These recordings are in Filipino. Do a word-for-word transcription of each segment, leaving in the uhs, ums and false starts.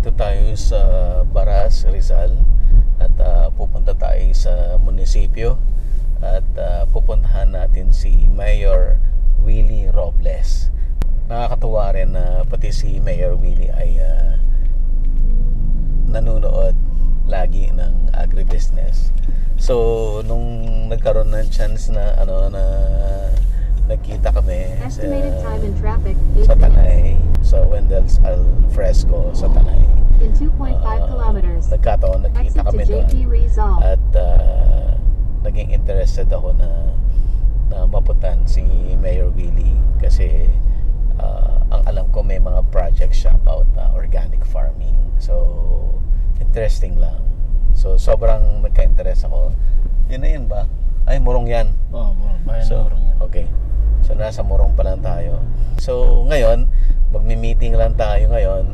nandito tayo sa Baras, Rizal at uh, pupunta tayo sa munisipyo at uh, pupuntahan natin si Mayor Willie Robles. Nakakatuwa rin na pati si Mayor Willie ay uh, nanonood lagi ng agribusiness. So nung nagkaroon ng chance na ano na nagkita kami sa, sa Tanay, sa Wendell's Al Fresco sa Tanay. In two point five kilometers. Nagkataon nagkita kami doon. At uh, naging interested ako na na mapuntahan si Mayor Willie kasi uh, ang alam ko may mga projects siya about uh, organic farming. So interesting lang. So sobrang nagka-interest ako. Yun na yun ba? Ay, Morong yan. Oo, oh, bayan so, na Morong yan. Okay. So nasa Morong pa lang tayo. So ngayon, magmi-meeting lang tayo ngayon.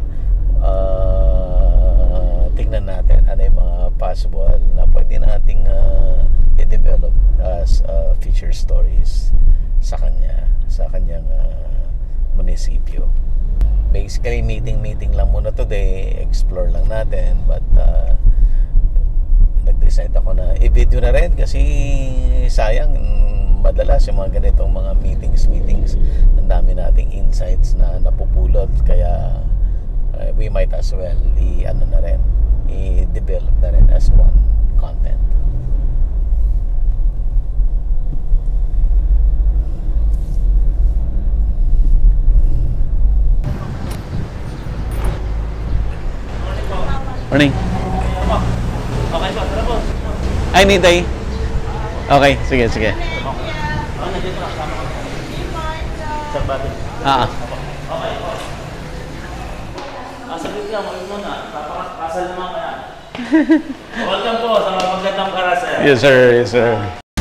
Uh, tingnan natin ano yung mga possible na pwede nating uh, i-develop as uh, feature stories sa kanya, sa kanyang uh, munisipyo. Basically, meeting-meeting lang muna today. Explore lang natin. But uh, nag-decide ako na i-video na rin kasi sayang madalas yung mga ganitong mga meetings meetings ang dami nating insights na napupulot kaya uh, we might as well i-ano na rin i-develop na rin as one content. Morning. Okay po, tara po. Ay, Nitay. Okay, sige, sige. Oh, nandito na, sama ko. Sa batin. Ah. Okay. Ah, saglit lang, mawin muna. Papakasal naman ka na. Welcome po sa mga magandang karasa. Yes, sir. Yes, sir.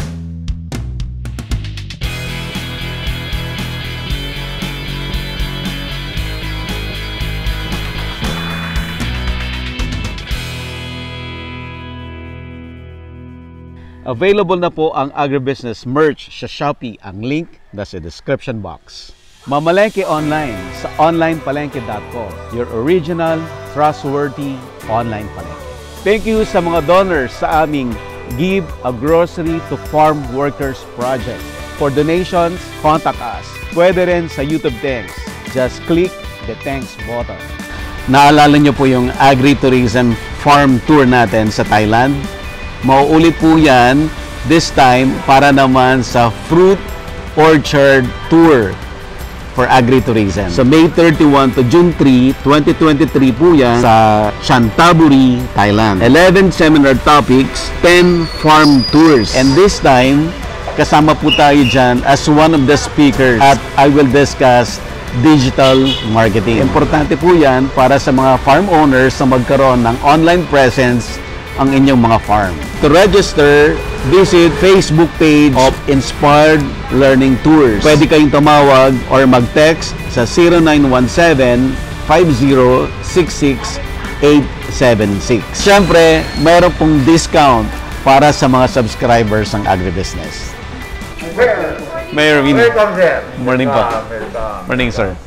Available na po ang agribusiness merch sa Shopee. Ang link nasa description box. Mamalengke online sa online palengke dot com. Your original, trustworthy online palengke. Thank you sa mga donors sa aming Give a Grocery to Farm Workers Project. For donations, contact us. Pwede rin sa YouTube Thanks. Just click the thanks button. Naalala nyo po yung agritourism farm tour natin sa Thailand? Mauulit po yan this time para naman sa fruit orchard tour for agritourism. So May thirty-first to June third, twenty twenty-three po yan sa Chantaburi, Thailand. eleven seminar topics, ten farm tours. And this time, kasama po tayo dyan as one of the speakers at I will discuss digital marketing. Importante po yan para sa mga farm owners na magkaroon ng online presence ang inyong mga farm. To register, visit Facebook page of Inspired Learning Tours. Pwede kayong tumawag or mag-text sa zero nine one seven, five zero six six, eight seven six. Siyempre, mayroon pong discount para sa mga subscribers ng agribusiness. Mayor Willie. Welcome, sir. Morning po. Welcome. Morning, sir.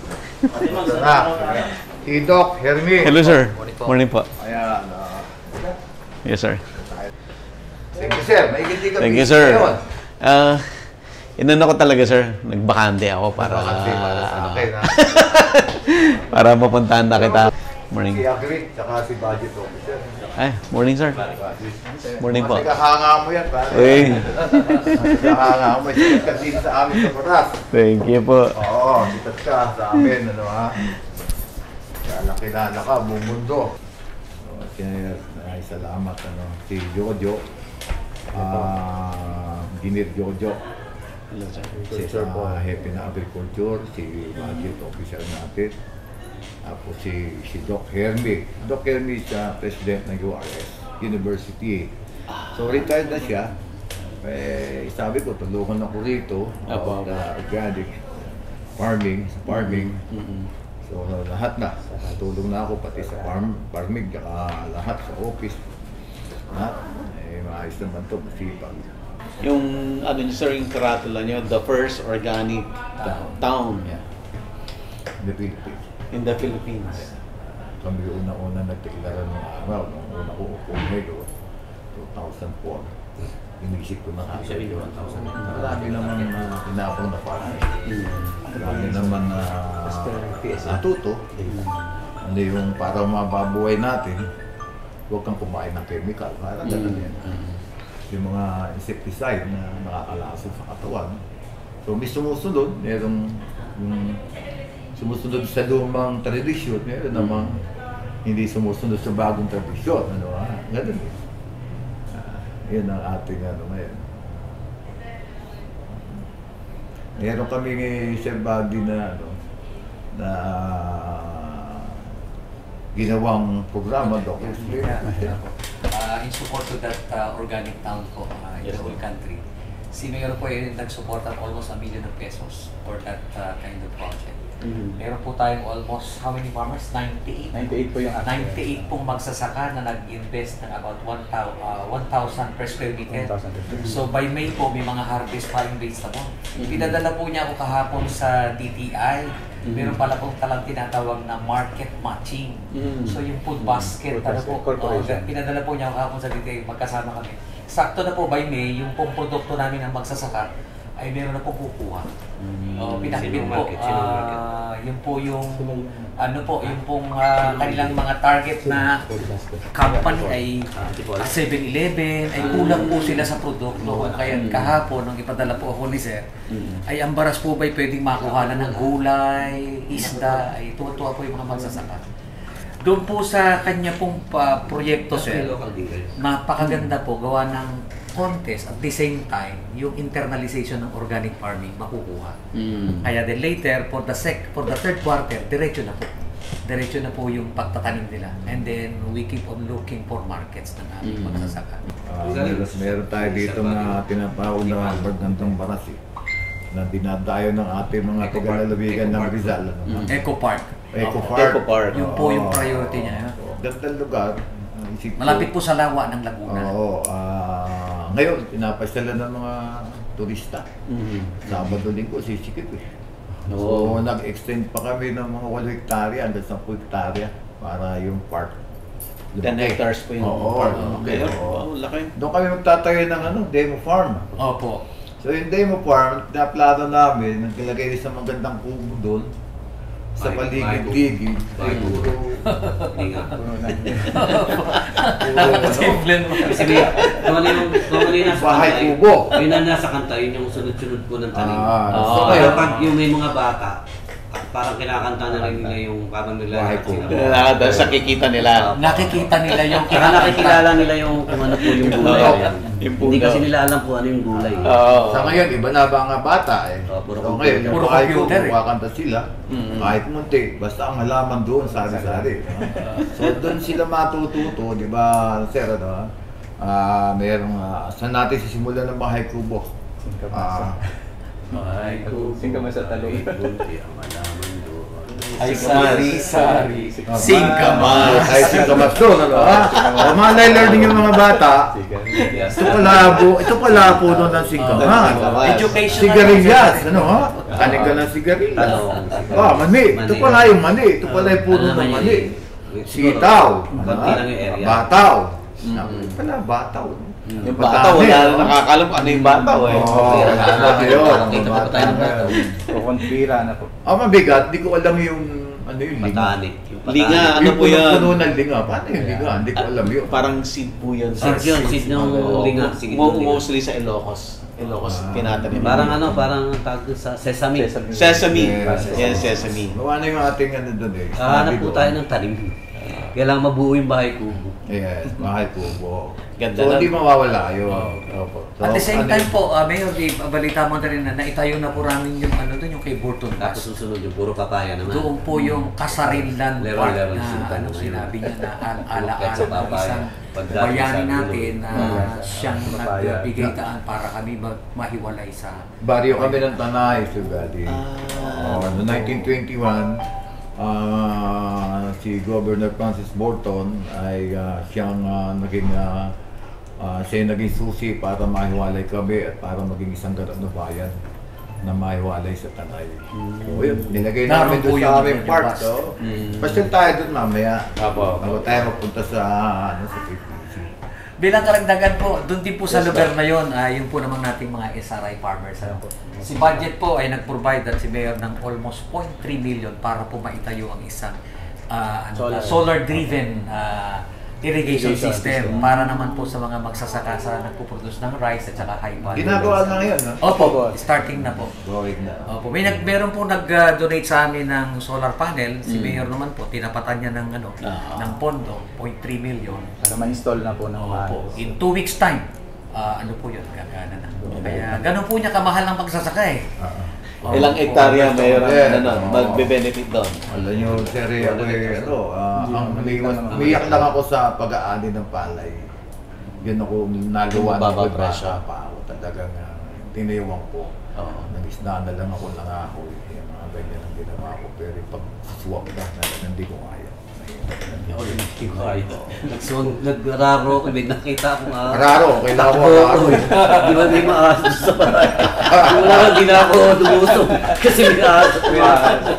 Si Doc Hermi. Hello, sir. Morning po. Ayan. Uh, Yes, sir. thank you, sir. May hindi ka Thank you, sir. Uh, inano ko talaga, sir. Nagbakante ako para Bakante para sa akin, ha? para mapuntahan na kita. Morning. Si Agri, tsaka si Budget Officer. Ay, morning, sir. Morning po. Nagkahanga mo yan, pare. Uy. Nagkahanga mo. Sikat ka din sa amin sa Baras. Thank you po. Oo, sikat ka sa amin, ano ha? Kaya nakilala ka, buong mundo. Kaya ay salamat ano si Jojo, ah Engineer Jojo, si uh, Happy na Agriculture, si Budget Officer natin, tapos si si Doc Hermi. Doc Hermi siya president ng U R S University. So retired na siya. Eh sabi ko tulungan ako rito about uh, organic farming, farming. So lahat na, tulong na ako pati sa farm, farming, tsaka lahat sa office. Lahat, eh maayos naman ito, masipag. Yung ano niyo, sir, yung karatula niyo, the first organic town In the Philippines. in the Philippines. kami una-una nagtikilaran ng araw, nung una ko upo ngayon, two thousand four. Inisip ko na kasi yun. Marami naman na tinapong na parang. Marami naman na natuto. Hindi yung para mababuhay natin, huwag kang kumain ng chemical. Parang ganun yan. Yung mga insecticide na nakakalaso sa katawan. So may sumusunod, merong yung sumusunod sa lumang tradisyon, meron namang hindi sumusunod sa bagong tradisyon. Ano ha? Ganun yun. Yun ang ating ano ngayon. Meron kami Sir Buddy na ano, na ginawang programa, Doc. Uh, in support to that uh, organic town po uh, in the whole country. Si Mayor po ay nag-support at almost a million of pesos for that uh, kind of project. Mm-hmm. Meron po tayong almost, how many farmers? ninety-eight. ninety-eight po yung ninety-eight pong magsasaka na nag-invest ng about one thousand per square meter. So by May po, may mga harvest pa yung vegetable. Mm-hmm. Pinadala po niya ako kahapon sa D T I. Mm-hmm. Meron pala pong talang tinatawag na market matching. Mm-hmm. So yung food basket, mm-hmm. ano po, uh, pinadala po niya ako kahapon sa D T I, magkasama kami. Sakto na po by May, yung pong produkto namin ng magsasaka, ay meron na po kukuha. Mm, uh, pinakbit po, uh, yun po yung, ano po, yung pong uh, kanilang mga target na company ay seven eleven, ay kulang po sila sa produkto. Kaya kahapon, nung ipadala po ako ni Sir, ay ang baras po ba'y pwedeng makuha na ng gulay, isda, ay tuwa-tuwa po yung mga magsasaka. Doon po sa kanya pong uh, proyekto, Sir, napakaganda po, gawa ng contest at the same time yung internalization ng organic farming makukuha. Mm. Kaya then later for the sec for the third quarter diretso na po. Diretso na po yung pagtatanim nila. And then we keep on looking for markets ng ating mm. magsasaka. Uh, meron tayo dito na tinatawag na Bagandang Baras eh, na dinadayo ng ating mga taga-lalawigan ng Rizal. Ano? Mm. Eco Park. Eco Park. Eco Park. Yun po yung priority niya. Gandang lugar. Malapit po sa lawa ng Laguna. Oo. Uh, ngayon, pinapasyalan ng mga turista. Mm-hmm. Sabado linggo, sisikip eh. So, oh. nag-extend pa kami ng mga walong hektarya hanggang sampu hektarya para yung park. ten hectares po yung Oo, park. Okay. Okay. Oh, laki. Doon kami magtatayo ng ano, demo farm. Opo. So, yung demo farm, naplano namin, naglagay sa magandang kubo doon. Sa paligid-ligid, ay puro puro simple mo. Kasi may, kung ano yung, kung ano yung nasa bahay kanta, kubo. Yun ang nasa kanta, yun yung sunod-sunod po ng tanim. Ah, so kaya pag yung may mga bata, parang kinakanta na rin nila yung parang nila. Bahay kubo. Dahil sa kikita nila. Nakikita nila yung Saka nakikilala nila yung kung ano po yung gulay. Hindi kasi nila alam po ano yung gulay. Oh. Sa ngayon, iba na ba nga bata eh. Oh, puro so ngayon, yung puro bahay ko, computer, eh. kumakanta sila. Mm-hmm. Kahit munti, basta ang halaman doon, sari-sari. So doon sila matututo, di ba, Sir, ano? Uh, mayroong, uh, saan natin sisimulan ng bahay kubo? Ah, Bahay kubo. Singkamasa talong. Ang halaman doon. ay sari-sari. Singkamas. Ay singkamas doon, ano ha? O mga learning yung mga bata, ito pala po, ito pala po doon ng singkamas. Educational. Sigarilyas, ano ha? Kanin ka ng sigarilyas. Ah, mani. Ito pala yung mani. Ito pala yung puno ng mani. Sitaw. Bataw. Ito pala, bataw. Yung bataw, wala na nakakalam kung ano yung bataw eh. Oo, ano yun. Nakita pa tayo ng bataw. Kukonspira na po. Ah, mabigat. Hindi ko alam yung, ano yung linga. Patani. Linga, ano Yung po yan? puno ng linga. Paano yung linga? Hindi ko alam yun. Parang seed po yun. Seed yun, seed ng linga. Seed ng Mo- linga. Mostly sa Ilocos. Ilocos tinatanim. Parang ano, parang tawag doon sa sesame. Sesame. Yes. Yan, sesame. Gawa na yung ating ano doon eh. Kahanap po tayo ng tanim. Kailangan mabuo yung bahay kubo. Yes, bahay kubo. Ganda So, lang. hindi mawawala yun. Opo. So, At the same ano time yun? po, uh, Mayor, di, balita mo na rin na naitayo na po namin yung ano doon, yung kay Burton Tapos Pass. susunod yung puro papaya naman. Doon po yung Kasarinlan Leron, Park leron, na sinta ano, naman sinabi yun. niya na al- alaala Bukit sa ng papaya. isang Pagdating bayani sa natin dulo. na Ah. siyang Papaya. nagbibigay daan para kami mag- mahiwalay sa... Baryo kami ng Tanay, Sugadi. Ah. Oh, noong nineteen twenty-one, ah, si Governor Francis Burton ay ah, siyang ah, naging ah, ah, siya yung naging susi para mahiwalay kami at para maging isang ganap na bayan. na maiwalay sa Tanay. So yun, nilagay Naroon namin po doon yung sa aming medyo park. vast. So, Mm. pasyal tayo doon mamaya. Apo, apo. Bago tayo magpunta sa, ano, sa P P C. Bilang karagdagan po, doon din po sa lugar na yon, ah, yun po naman nating mga S R I farmers. Ano? Si budget po ay nag-provide at si Mayor ng almost zero point three million para po maitayo ang isang ah, ano, Solar. ah, solar-driven ah, irrigation system para naman po sa mga magsasaka sa nagpo-produce ng rice at saka high value. Ginagawa na ngayon, no? Opo, starting na po. Going na. Opo, may nag meron po nag-donate sa amin ng solar panel. Si Mm. Mayor naman po tinapatan niya ng ano, Ah. ng pondo, zero point three million. Para ma-install na po ng Opo. maayos. In two weeks time, ah, ano po yun, gagana na. Kaya ganun po niya kamahal ng pagsasaka eh. Ah, Opo. Ilang hektarya mayroon Yeah. ano, magbe-benefit doon? alam nyo, sir, ako eh, ano, ah, ang umiwas, umiyak lang ako sa pag-aani ng palay. Yun ako nagawa ng Mababa bata presyo. pa ako. Talagang uh, tinayawang ko. Oo. Nag-isna na lang ako ng ako. Yung mga ganyan ang ginawa ko. Pero pag swak na, talagang hindi ko kaya. Nagsuwang, nagraro ko, may nakita akong araw. Araro, kailangan ko Oo, araro. di ba may maaso sa bahay? Wala kang di na ako lumusong kasi may aso. May aso.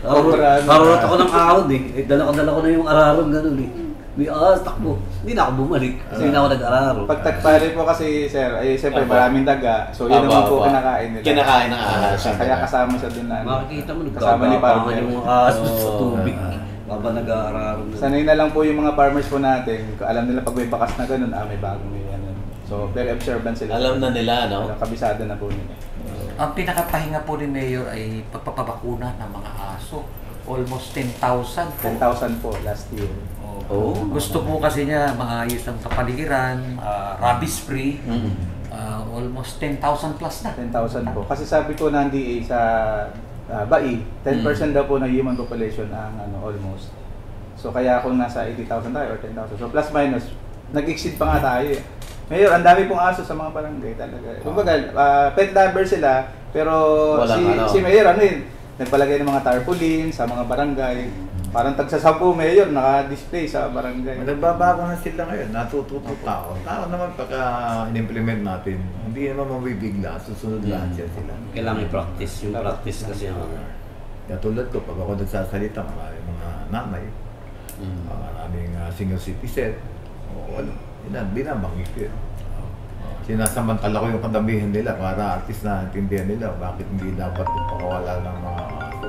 Karurot ako ng ahon eh. Eh, dala-dala ko na yung araron ganun eh. May ahas, takbo. Hindi na ako bumalik kasi hindi na ako nag-araro. Pag tagpare po kasi, sir, ay siyempre Apo. maraming daga. So yun Apo, naman po apo. kinakain nila. Kinakain ng ahas. Kaya kasama siya dun na. ano, Makikita mo, kasama ni nagkakapangan Farmer. yung mga aso sa Oo. tubig. Baba nag-aararo na. Sanay na lang po yung mga farmers po natin. Alam nila pag may bakas na ganun, ah, may bagong may ano. So very observant sila. Alam na nila, no? Pero kabisado na po nila. Ang pinakapahinga po ni Mayor ay pagpapabakuna ng mga aso. Almost ten thousand po. ten thousand po last year. Oh. Gusto po kasi niya maayos ang kapaligiran, ah, rabies free. Mm. Ah, almost ten thousand plus na. ten thousand po. Kasi sabi po ng D A sa uh, B A I, ten percent daw po ng human population ang ano almost. So kaya kung nasa eighty thousand tayo or ten thousand. So plus minus, nag-exceed pa nga tayo eh. Mayor, ang dami pong aso sa mga barangay talaga. Kumbaga, uh, pet lover sila, pero Walang si, ano. si Mayor, ano yun, nagpalagay ng mga tarpaulin sa mga barangay. Parang tagsasampu, Mayor, naka-display sa barangay. Nagbabago na sila ngayon, natututo tao. Tao naman pagka in-implement natin, hindi naman mabibigla, susunod lahat yan sila. Kailangan i-practice. Yung practice kasi ang Kaya tulad ko, pag ako nagsasalita, maraming mga nanay, Mm. uh, maraming uh, senior citizen, o ano, yun, binabanggit ko yun. Sinasamantala ko yung kadamihan nila para at least naintindihan nila bakit hindi dapat pakawala ng mga aso.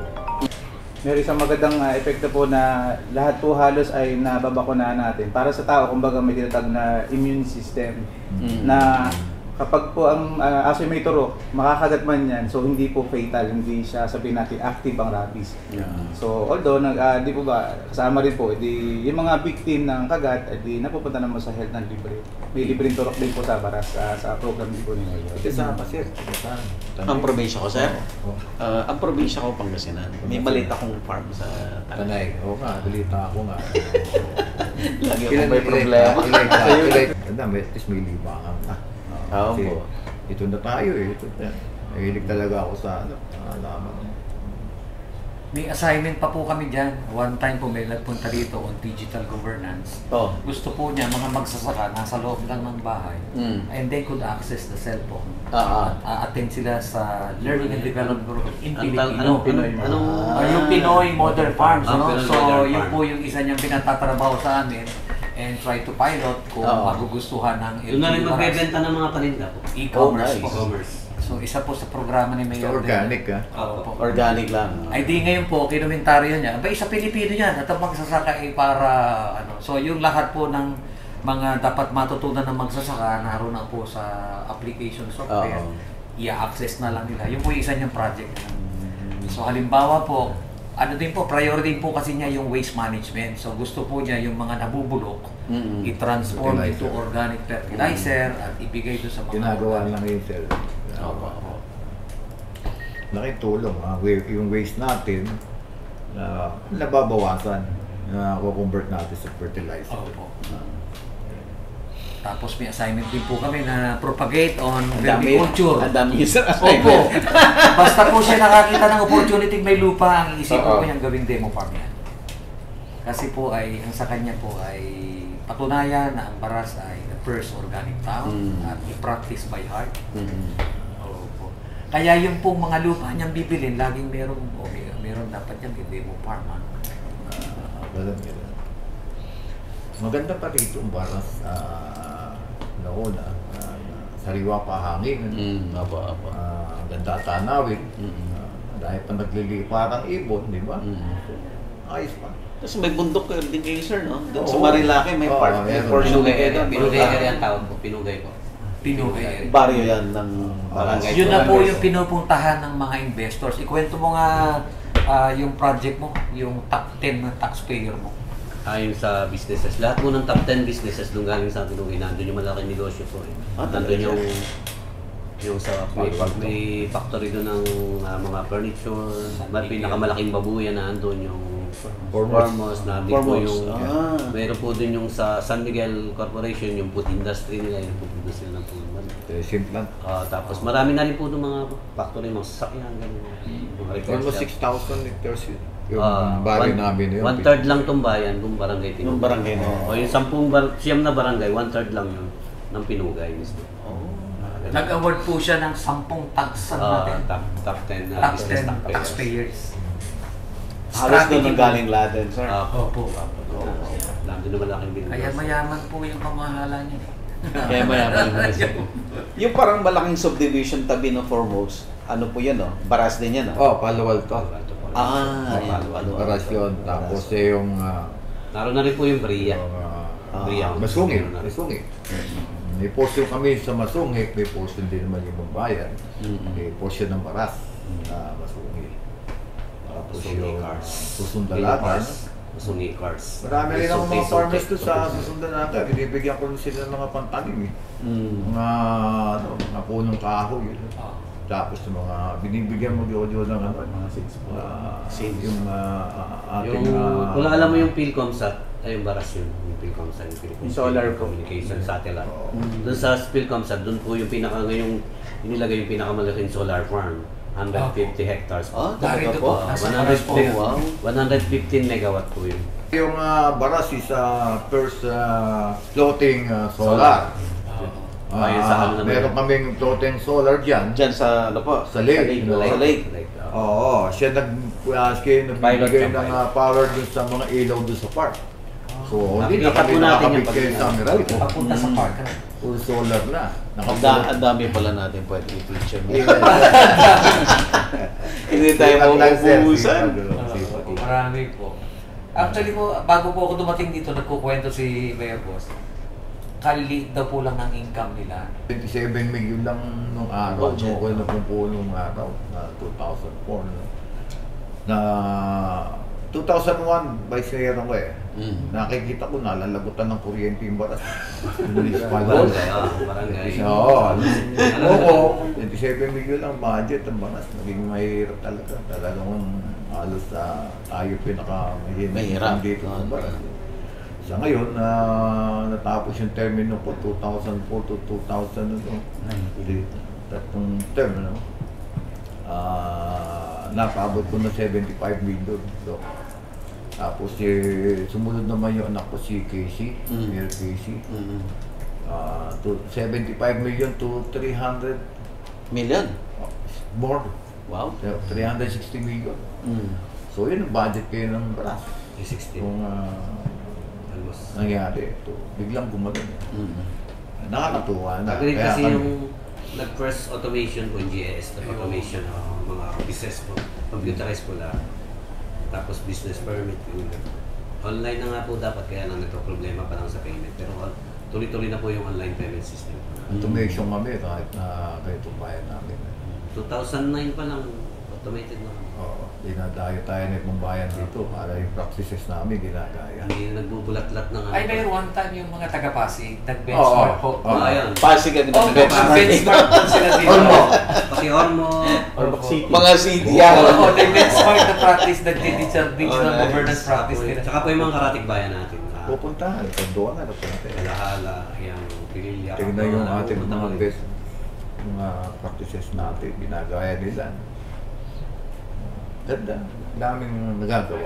Meron isang magandang uh, epekto po na lahat po halos ay nababakunahan natin. Para sa tao, kumbaga may tinatag na immune system Mm. na kapag po ang uh, aso may turok, makakagat man yan, so hindi po fatal, hindi siya sabihin natin active ang rabies. Yeah. So although, nag, uh, di po ba, kasama rin po, di, yung mga victim ng kagat, eh, di napupunta naman sa health ng libre. May libreng turok din po sa baras uh, sa program din po nila. Ito sa pasir, ito sa Ang probinsya ko, sir? Oo. Ah, ang probinsya ko, Pangasinan. May maliit akong farm sa Tanay. Tanay. Oo nga, balita ako nga. Lagi akong may problema. Ilay, ilay, ilay. Tanda, may, at least may libangan na. Oo Kasi po. ito na tayo eh. Ito na. Nahilig talaga ako sa ano, alaman. May assignment pa po kami dyan. One time po may nagpunta dito on digital governance. Oh. Gusto po niya mga magsasaka nasa loob lang ng bahay Mm. and they could access the cellphone. Ah, ah. At attend sila sa learning and development group in Ang Filipino. anong Pinoy Pinoy? Anong Ah, yung Pinoy Modern Farms, Ah, no? Pinoy So, Modern yun Farm. po yung isa niyang pinatatrabaho sa amin and try to pilot kung Oo. magugustuhan ng Doon na rin magbebenta ng mga paninda po. e-commerce Oh, nice. po. E-commerce. So, isa po sa programa ni Sa Mayor. organic ah. Oo po. Organic lang. Ay di ngayon po, kinumentaryo niya, ba isa Pilipino yan, at ang magsasaka ay para, ano, so yung lahat po ng mga dapat matutunan ng magsasaka, naroon na po sa application software, Oo. i-access na lang nila. Yun po yung isa niyang project. So halimbawa po, ano din po, priority po kasi niya yung waste management. So gusto po niya yung mga nabubulok, Mm-mm. i-transform into Fertilizer. organic fertilizer at ibigay doon sa mga Ginagawa lang yun, sir. Opo, opo. Laking tulong ha. Yung waste natin, na nababawasan, na convert natin sa fertilizer. Opo. Tapos may assignment din po kami na propagate on Ang dami. vermiculture. Ang dami sir. Opo. Basta po siya nakakita ng opportunity may lupa, ang isip Oo. po niyang gawing demo farm yan. Kasi po ay, ang sa kanya po ay patunayan na ang Baras ay the first organic town Mm. at i-practice by heart. Mm-mm. Opo. Kaya yung pong mga lupa niyang bibilin, laging meron, o may, meron dapat yan, hindi mo farm. Ano? Uh, ganun, ganun. Maganda pa rito ang baras uh, noon, ah, uh, sariwa pa hangin. Mm, apa, apa. Uh, ganda tanawin. Mm. Uh, dahil pa naglilipa parang ibon, di ba? Mm. Ayos pa. Tapos may bundok kayo din kayo, sir, no? Doon sa Oo. Marilaki, may Oo, part, may meron. portion Pinugay kayo area. doon. Pinugay area ang tawag ko. Pinugay ko. Pinugay. Baryo yan ng barangay. Yun na po yung pinupuntahan ng mga investors. Ikwento mo nga ah, yung project mo, yung top ten na taxpayer mo. Ayon sa businesses. Lahat po ng top ten businesses doon galing sa Pinugay. Nandun yung malaking negosyo po. Eh. Ah, Nandun talaga? yung yung sa may, may factory doon ng ah, mga furniture. May pinakamalaking babuyan na andun yung Formos. Formos. Nandun po Formos. yung Ah. mayroon po din yung sa San Miguel Corporation, yung food industry nila, yung produce sila ng food. Simplan. Ah, tapos marami na rin po ng mga factory, mga sasakyan, ganun. Mga repair Almost shop. six thousand hectares yun. Yung Ah, baryo one- namin na yun. One third lang tong bayan kung barangay Pinugay. Yung barangay na yun. O yung sampung bar siyam na barangay, one third lang yun ng Pinugay mismo. Oh. Nag-award po siya ng sampung tax Ah, natin. top top ten na Top business ten taxpayers. taxpayers. Halos doon Strategy ang po. galing lahat din, sir. Ah, Opo. Nandun naman laking business. Kaya mayaman po yung pamahala niya. Kaya mayaman yung mga Yung parang malaking subdivision tabi ng Foremost, ano po yan, no? Baras din yan, no? Oh, Palo Alto. Ah, Palo yan. Alto. Parasyon. Tapos eh yung... ah, Naroon na rin po yung Bria. yung, ah, Ah, Bria. Masungit. Masungit. May portion kami sa Masungit, may portion din naman yung Mumbayan. Mm-mm. May portion ng Baras na Masungit. Tapos Masungi yung Cars. Susundalagan. Masungi Cars. Marami rin May ako mga suki-suki. farmers doon sa Susundalagan. Binibigyan ko rin sila ng mga pantanim eh. Mm. Mga, ano, mga punong kahoy. Yun. Ah. Tapos yung mga binibigyan mo diyo ng ano, Mga six po. ah, Seeds. yung ah, ating Yung, ah, kung alam mo yung PhilComsat, ay yung Baras yun, yung PhilComsat, yung Philippine Yung solar po. Communication Satellite. Oo. Doon sa PhilComsat, doon po yung pinaka, ngayong inilagay yung pinakamalaking solar farm, one hundred fifty hectares po. Ah, talaga Narito po. po. Nasa one Baras po. Wow. one hundred fifteen megawatt po yun. yung ah, Baras is ah, first ah, floating ah, solar. Ah, Ayun sa ano naman. meron kaming floating solar dyan. Dyan sa, ano po? Sa lake. Sa lake. Sa lake. Like, uh, Oo, siya nag uh, siya nagbibigay Pilot ng siya, ah, power dun sa mga ilaw dun sa park. So, hindi na Nakikita kami po natin nakakabit yung kayo pag- sa Emerald. Papunta sa park. ano? Full solar na. Ang, Nakapulat. da- ang dami pala natin pwede i-feature mo. Yeah. Hindi tayo Sipag lang, sir. mauubusan. Sipag, sipag. Oo, marami po. Actually po, bago po ako dumating dito, nagkukwento si Mayor Boss. Kaliliit daw po lang ang income nila. twenty-seven million lang nung araw, Budget. nung ako napumpulo nung araw, na two thousand four. No? Na two thousand one, vice mayor ako eh. Mm. Nakikita ko na, lalagutan ng kuryente yung Baras. Municipal hall. barangay, ah, barangay. Oo. Oo, twenty-seven million lang budget ang Baras. Naging mahirap talaga. Talagang halos sa tayo pinaka Mahirap. dito Ah, sa Baras. Sa ngayon, na natapos yung termino po, two thousand four to two thousand ano, hindi, tatlong term, ano, ah, napabot ko na seventy-five million. So, tapos eh, sumunod naman yung anak ko si Casey, Mm. Mayor Casey, Mm. ah, to seventy-five million to three hundred, Million. more, Wow. three hundred sixty million. Mm. So yun ang budget kayo ng Baras. sixteen. Kung ah, Almost. nangyari ito, biglang gumagano. Mm. Nakakatuwa na. Agree Kaya kasi kami- yung nag-first automation po, G I S, na automation ng mga business po, computerized po lahat. Tapos business permit, yung online na nga po dapat, kaya lang ito problema pa lang sa payment. Pero uh, tuloy-tuloy na po yung online payment system. automation kami kahit na ganito bayan namin. two thousand nine pa lang, automated na. Oo, dinadayo tayo na itong bayan dito para yung practices namin ginagaya. Hindi na nagbubulat-lat na nga. Ay, Mayor, one time yung mga taga-Pasig, nag-benchmark po. Oo. Ah, ayan. Pasig ang Oh, benchmark po sila dito. Ormo. Pati Ormo. Ormoc City. Mga city Oo, yan. oh, they benchmark na practice, nag-digital digital Oh, nice. governance practice nila. Tsaka po yung mga karatig bayan natin. Ah, Pupuntahan, pondoan na napunta. Alahala, yung Pililya. Tingnan yung Kapwa, ating pupunta mga ko rin. best mga practices natin, ginagaya nila. Ganda, daming nagagawa.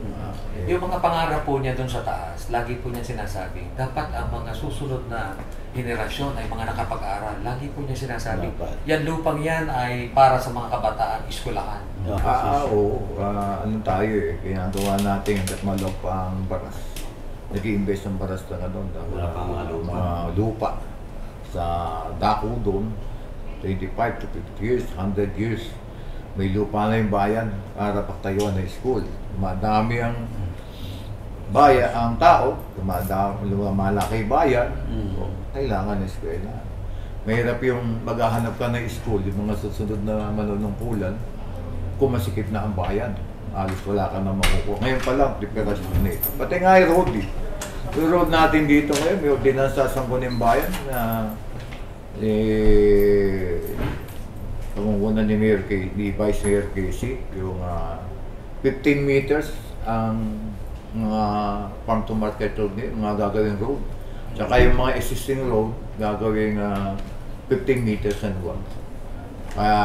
Ah, eh, Yung mga pangarap po niya doon sa taas, lagi po niya sinasabi, dapat ang mga susunod na henerasyon ay mga nakapag-aral. Lagi po niya sinasabi, Dapat. yan lupang yan ay para sa mga kabataan, iskulahan. Ah, oo. Ah, ano tayo eh. Ginagawa natin at malok pa ang baras. Nag-i-invest ng baras na doon. Wala pa mga lupa. Mga lupa. Sa dako doon, twenty-five to fifty years, one hundred years. May lupa na yung bayan para pagtayuan ng school. Madami ang bayan, ang tao, dumadami, lumalaki bayan, Mm. so, kailangan ng eskwela. Mahirap yung maghahanap ka ng school, yung mga susunod na manunungkulan, kung masikip na ang bayan. Alos wala ka na makukuha. Ngayon pa lang, preparasyon na ito. Pati nga yung road eh. Yung road natin dito ngayon, may ordinansa sa Sangguniang Bayan na eh, pangunguna ni Mayor K, ni Vice Mayor Casey, yung uh, fifteen meters ang mga farm to market road niya, mga gagawing road. Tsaka yung mga existing road, gagawing uh, fifteen meters and one. Kaya,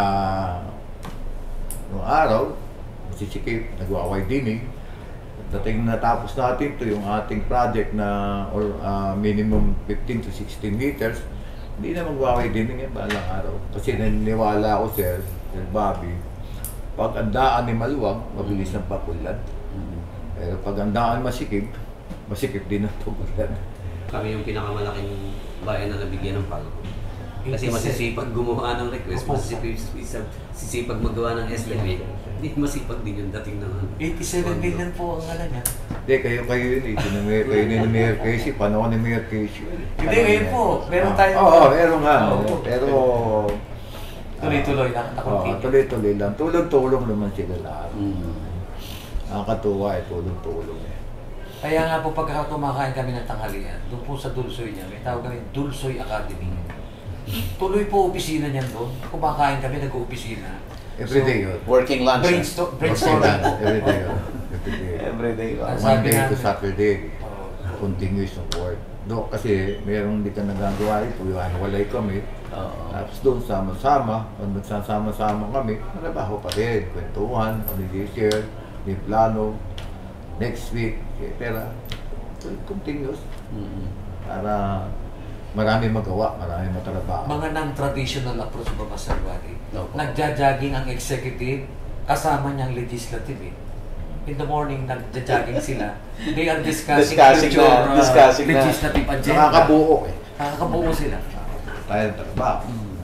noong araw, masisikip, nagwa-widening. Dating natapos natin ito, yung ating project na or uh, minimum fifteen to sixteen meters, hindi na magwa-widening yan balang araw. Kasi naniniwala ako, sir, sir Bobby, pag ang daan ni maluwag, mabilis ng pakulad. Pero pag ang daan masikip, masikip din ang tugulan. Kami yung pinakamalaking bayan na nabigyan ng pago. Kasi eighty-seven. masisipag gumawa ng request, Opo. masisipag masisipag magawa ng estimate. Hindi masipag din yung dating ng ano. eighty-seven million po ang ano niya. Hindi, kayo kayo yun eh. Tinamay- Kayo ni Mayor Casey, panahon ni Mayor Casey. Hindi, ngayon po. Meron tayo. Oo, oh, meron nga. Oo. Pero, Tuloy-tuloy na, Oo, nakontinue. tuloy-tuloy lang. Tulong-tulong naman sila lahat. Mm. Nakakatuwa eh, tulong-tulong eh. Kaya nga po pagka kumakain kami ng tanghalian, doon po sa Dulsoy niya, may tawag kami Dulsoy Academy. Tuloy po opisina niyan doon. Kumakain kami, nag-opisina. Everyday yun. Working lunch. eh. Brainstorm, brainstorming po. Everyday yun. Everyday. Everyday. Ang sabi Monday to namin- Saturday. Oo. Continuous ng work. Do, kasi mayroong hindi ka nagagawa ito, yung walay kami. Oo. Tapos doon sama-sama, pag nagsasama-sama kami, marabaho pa rin, kwentuhan, ano yung share, may plano, next week, et cetera. Continuous. Mm. Para marami magawa, marami matrabaho. Mga non-traditional approach ba ba sa Wadi? Opo. Nagja-jogging ang executive, kasama niyang legislative eh. In the morning, nagja-jogging sila. They are discussing, Discussing future, na, uh, discussing na. legislative agenda. Nakakabuo eh. Nakakabuo sila. Tayo ng trabaho.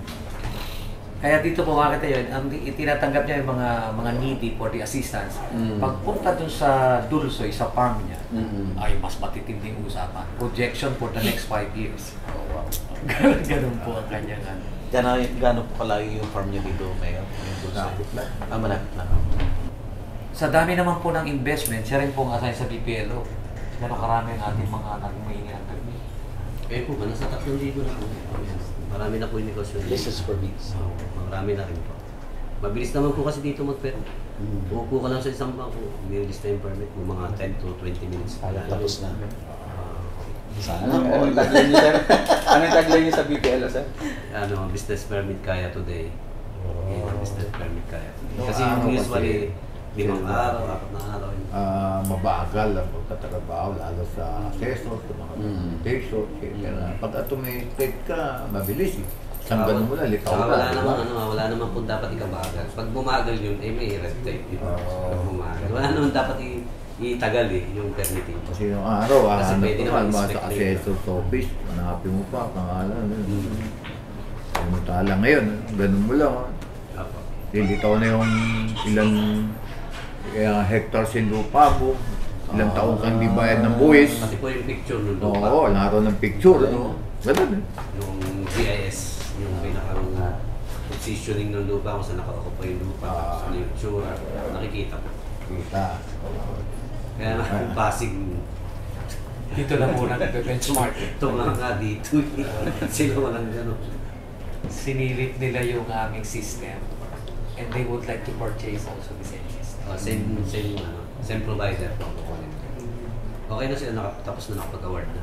Kaya dito po makita yun, ang itinatanggap niya yung mga mga needy for the assistance. Mm. Pagpunta dun sa Dulsoy, sa farm niya, Mm-mm. ay mas matitinding usapan. Projection for the next five years. Oh, wow. Ganun, ganun po ang kanyang ano. Gano'n gano po kalaki yung farm niyo dito, Mayor? Yung Dulce? Nakapit lang. Ah, malapit lang. Sa dami naman po ng investment, siya rin po ang assign sa B P L O. Gano'ng karami ang ating mga nagmahingi ng permit. Eh po, nasa tatlong libo na po. Marami na po yung negosyo. This is for bees. Oo, marami na rin po. Mabilis naman po kasi dito mag-permit. Mm. Uupo ka lang sa isang bangko, nililis na yung permit mo, mga ten to twenty minutes. Alam, tapos na. Ah, Sana Ano all. yung tagline niyo, sir? Ano yung tagline niyo sa B P L, sir? ano, business permit kaya today. Yeah, business permit kaya today. No, Kasi araw usually, kasi, limang sila- araw, apat na araw. yun. Ah, mabagal ang pagtatrabaho, lalo sa sesos, sa mga Mm. documentation, et cetera. Pag automated ka, mabilis eh. Isang Saka- ganun mo lang, litaw saka ka. wala di naman, ba? ano, wala naman po dapat ikabagal. Pag bumagal yun, eh may red tape. Di ba? Oo. Pag bumagal. Wala naman dapat i- itagal eh, yung permitting. Kasi yung araw, Kasi hahanap pwede ka naman naman sa inspect assessor's office, hanapin mo pa, pangalan. Mm. Samantala ngayon, ganun mo lang. ah. Apo. Lilitaw na yung ilang uh, hectares yung lupa mo, ilang taon kang di bayad ng buwis. Pati po yung picture nun lupa. Oo, naroon ng picture. Ano? Ganun eh. Yung G I S, yung pinakang positioning ng lupa, kung saan nakaupo pa yung lupa, Ah. ano yung tsura, nakikita po. Kita. Kaya nga, yung Pasig, Dito na po nag-benchmark. ito nga nga dito, sila walang gano'n. Sinilip nila yung aming system and they would like to purchase also the same system. Uh, same, same, ano, same provider po. Okay na sila, nakap- tapos na nakapag-award na.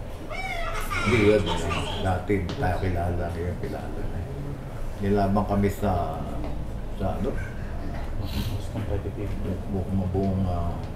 Hindi yun. Dati tayo kilala, ngayon kilala na. Nilabang kami sa, sa ano? Competitive. buong buong uh,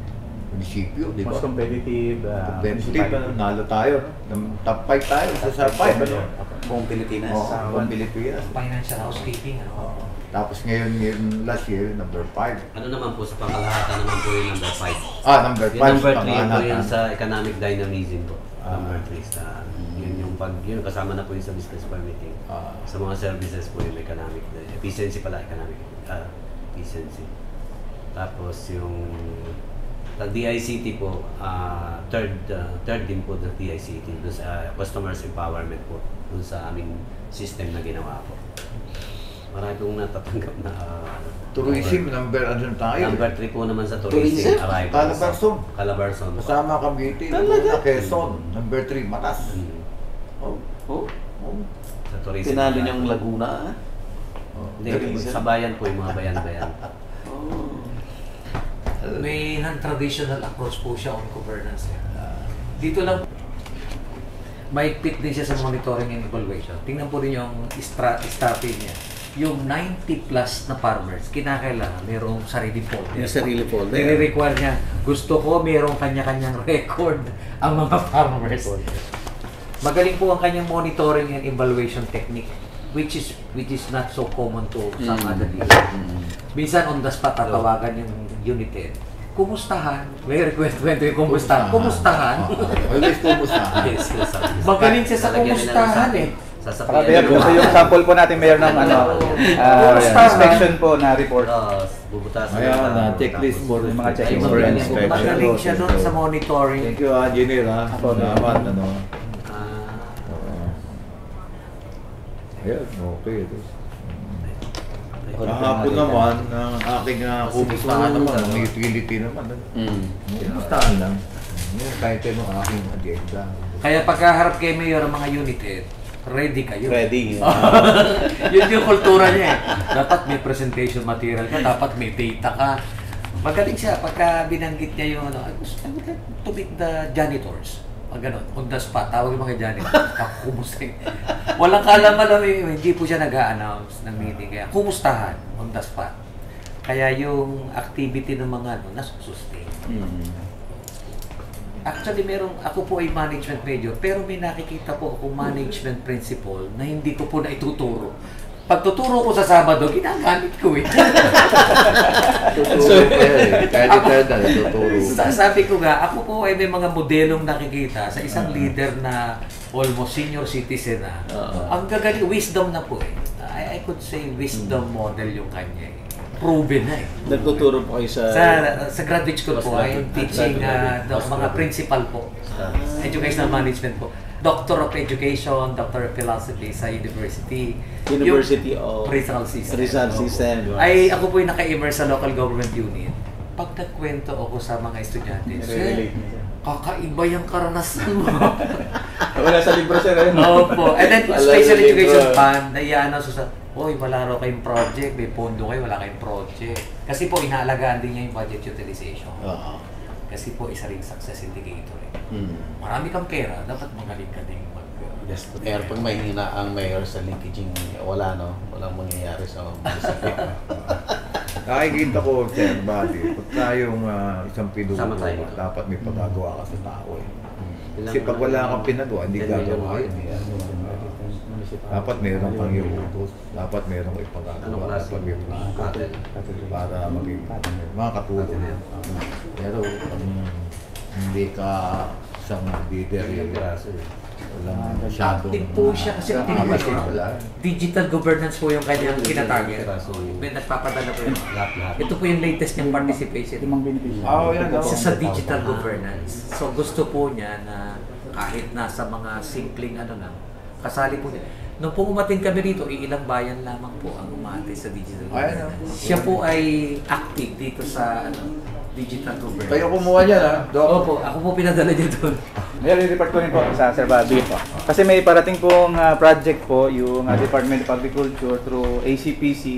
munisipyo, di ba? Most competitive. Uh, Competitive, ano, nalo tayo. no? Top five tayo sa sa five. Ano? Buong Pilipinas. Oo, Sa buong one- Pilipinas. Financial housekeeping, ano? Oo. Tapos ngayon, ngayon last year, number five. Ano naman po, sa pangkalahatan naman po yung number five. Ah, number Yung five. number three po panganatan. yun sa economic dynamism po. Ah. Number three sa, yun yung pag, yun kasama na po yun sa business permitting. Ah. Sa mga services po yung economic, efficiency pala, economic uh, efficiency. Tapos yung sa D I C T po, uh, third uh, third din po ng D I C T, doon sa uh, customers empowerment po, doon sa aming system na ginawa po. Marami pong natatanggap na uh, Tourism, number ano tayo. Number three po naman sa tourism, Tourism? arrivals. Calabarzon. Calabarzon. Kasama Cavite, Laguna, Quezon. Number three, Matas. Mm. Oh. Oh, Oh. Sa tourism. tinalo niyang Laguna. ah. Oh. Hindi, sa bayan po, yung mga bayan-bayan. Oh. May non-traditional approach po siya on governance. Eh. Dito lang, maigpit din siya sa monitoring and evaluation. Tingnan po rin yung stra- strategy niya. Yung ninety plus na farmers, kinakailangan mayroong sarili folder. Yung sarili folder. Nire-require niya, gusto ko mayroong kanya-kanyang record ang mga farmers. Magaling po ang kanyang monitoring and evaluation technique, which is which is not so common to some Mm. other dealers. Minsan on the spot tatawagan yung unit. Kumustahan? May request kwento yung kumustahan. Kumustahan? Ah, always kumustahan. Yes, yes, yes. Magaling siya sa Lalagyan nila ng kumustahan sabi. eh. Saka Sasabihin Mayor, nila. gusto yung sample po natin, Mayor, ng ano, uh, inspection po na report. Ah, bubutasan Ayan, nila. na checklist mo. Yung mga Ay, checklist mga for ganyan. inspection. Magaling siya doon sa monitoring. Thank you, engineer, ha. Salamat, ano. Ah, Oo. Ayan, okay. ito. ay, Kahapon naman, ang aking uh, kumustahan naman, ang utility naman. ano. Mm. Kumustahan lang. Yung kahit ano aking agenda. Kaya pagkaharap kay Mayor ang mga unit eh, ready kayo. Ready. Yun yung kultura niya eh. Dapat may presentation material ka, dapat may data ka. Magaling siya pagka binanggit niya yung ano, I would like to meet the janitors. Pag gano'n, on the spot, tawag yung mga janitors. Kumusta yun? Walang kalam-alam eh, hindi po siya nag-a-announce ng meeting. Kaya kumustahan on the spot. Kaya yung activity ng mga ano, nasusustain. Mm. Actually, merong, ako po ay management major, pero may nakikita po akong management principle na hindi ko po na ituturo. Pag tuturo ko sa Sabado, ginagamit ko eh. Tuturo pa yan eh. Kahit ito na, tuturo. Sa- Sabi ko nga, ako po ay may mga modelong nakikita sa isang leader na almost senior citizen na. Ang gagaling, wisdom na po eh. I, I could say wisdom model yung kanya eh. Proven na eh. Nagtuturo po kayo sa... Sa, sa graduate school po, ay teaching uh, the, mga principal po. Educational management po. Doctor of Education, Doctor of Philosophy sa University. University Yung of Rizal System. Rizal System. Ay, ako po yung naka-immerse sa local government unit. Pag nagkwento ako sa mga estudyante, sir, Relate niya. kakaiba yung karanasan mo. Wala sa libro, sir. Ayun. Opo. And then, Wala special sa libro. education fund, naiyaano sa, Uy, wala raw kayong project, may pondo kayo, wala kayong project. Kasi po, inaalagaan din niya yung budget utilization. Oo. Kasi po, isa ring success indicator eh. Mm. Marami kang pera, dapat magaling ka din mag... Yes, pero pag may hina ang mayor sa linkaging, wala no, walang mangyayari sa munisipyo. Nakikita ko, sir, bali, pagka yung uh, isang pinuno, Sama tayo. dapat may pagagawa ka sa tao eh. Ilang Kasi pag po wala na- kang pinagawa, hindi ten million gagawa po yun. eh. Dapat meron kang iutos, dapat meron kang Anong ipagagawa, klase? dapat may Cattle. para maging mga katulong. Pero kung hindi ka isang leader, Ilang yun, piraso eh. walang masyadong... Active po siya kasi active po siya. Wala. Digital governance po yung kanyang kinatarget. Piraso. May nagpapadala po yun. Lahat-lahat. Ito po yung latest niyang participation. Ah, oh, yan. Isa sa digital governance. So gusto po niya na kahit nasa mga simpleng ano lang, kasali po niya. Nung po umating kami rito, ilang bayan lamang po ang umati sa digital Ay, governance. Siya po ay active dito sa ano, digital governance. Kayo kumuha niyan, ha? Doc? Opo, ako po pinadala niya doon. May report ko rin po sa Sir Bobby. Kasi may parating pong uh, project po yung uh, Department of Agriculture through A C P C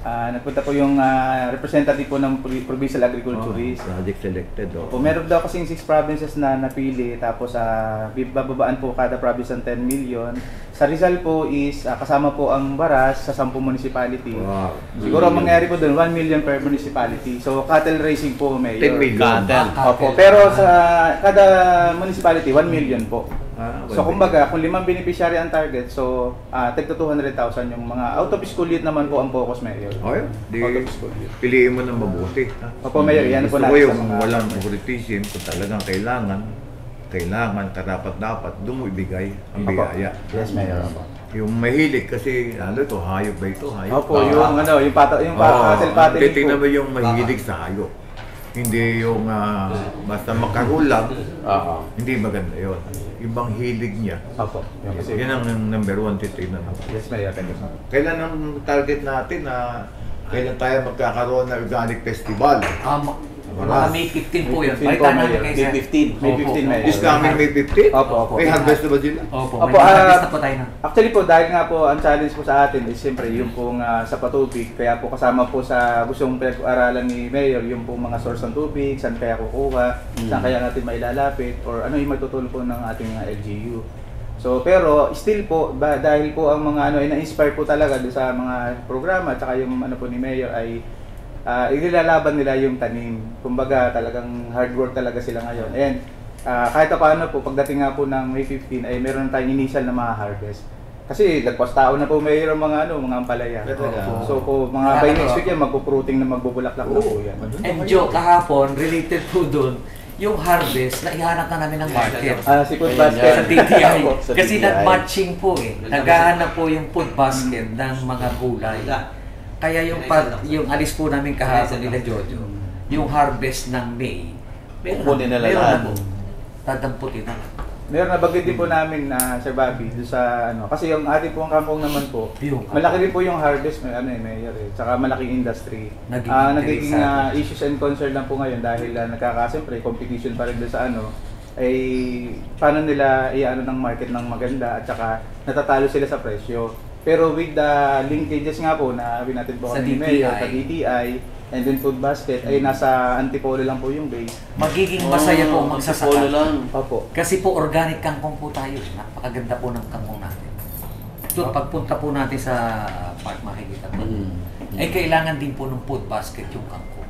Ah, nagpunta po yung ah, representative po ng Pro- Provincial Agriculturist. Project selected. Oh. Po, meron daw kasing six provinces na napili, tapos ah, bababaan po kada province ng ten million. Sa Rizal po is ah, kasama po ang Baras sa sampu municipality. Wow. Siguro ang mangyari po doon, one million per municipality. So cattle racing po, Mayor. ten million. Opo, pero sa kada municipality, one million po. Ah, So kumbaga, kung limang beneficiary ang target, so uh, tagto two hundred thousand yung mga out of school youth naman po ang focus, Mayor. Okay, di Out of school youth. piliin mo ng mabuti. Ha? Opo, Mayor, yan po Gusto ko natin yung sa mga- walang favoritism, kung talagang kailangan, kailangan, karapat-dapat, doon mo ibigay ang Opo. biyaya. Yes, Mayor. Opo. Yung mahilig kasi, ano to, hayop ba ito? Hayop. Opo, yung ano, yung pata, yung pa, cattle patting po. Titingnan mo yung mahilig sa hayop. Hindi yung ah, basta makagulang, hindi maganda yun. Ibang hilig niya. Opo. Yung kasi, Yan ang number one titignan mo. yes, Mayor. Thank you, sir. Kailan ang target natin na kailan tayo magkakaroon ng organic festival? Um, mga May fifteen po yun. fifteen po, Balitaan namin Mayor. kayo, May sir. fifteen. May fifteen, Mayor. Is coming May fifteenth? Opo, opo. May harvest na ba sila? Opo, Opo, may ah, harvest na po tayo na. Actually po, dahil nga po ang challenge po sa atin is siyempre yung pong ah, sa patubig. Kaya po kasama po sa gustong pinag-aralan ni Mayor yung pong mga source ng tubig, saan kaya kukuha, saan kaya natin mailalapit, or ano yung matutulong po ng ating ah, L G U. So pero still po, ba, dahil po ang mga ano ay na-inspire po talaga doon sa mga programa at saka yung ano po ni Mayor ay uh, inilalaban nila yung tanim. Kumbaga talagang hard work talaga sila ngayon. And ah, kahit pa paano po, pagdating nga po ng May fifteen ay meron tayong initial na mga harvest. Kasi lagpas tao na po mayroon mga ano, mga ampalaya. Talaga? So po, mga by next week yan, magpupruting na magbubulaklak na po yan. And Joe, kahapon, related po doon, yung harvest, naihanap na namin ng market. Ah, si Food Ayan, Basket. Sa T T I. Opo. Sa Kasi T T I. nag-matching po eh. Naghahanap po yung food basket ng mga gulay. Kaya yung pag, yung alis po namin kahapon nila Jojo, yung harvest ng May, meron Kukunin na meron lahat. na po. Dadamputin na. Meron na bagay din po namin na Sir Bobby doon sa ano kasi yung ating pong kampong naman po. Yung- Malaki rin po yung harvest may ano eh Mayor eh. Tsaka malaking industry. Naging Ah, nagiging interesado. ah, issues and concern lang po ngayon dahil uh, nagkakasempre competition pa rin doon sa ano ay paano nila i-ano ng market ng maganda at saka natatalo sila sa presyo. Pero with the linkages nga po na sabi natin po Sa kami ni D T I. Mayor, sa D T I and then Food Basket ay nasa Antipolo lang po yung base. Magiging masaya po ang Polo magsasaka. lang. Opo. Kasi po organic kangkong po tayo. Napakaganda po ng kangkong natin. Doon, pagpunta po natin sa park, makikita po. Mm. Eh, kailangan din po ng food basket yung kangkong.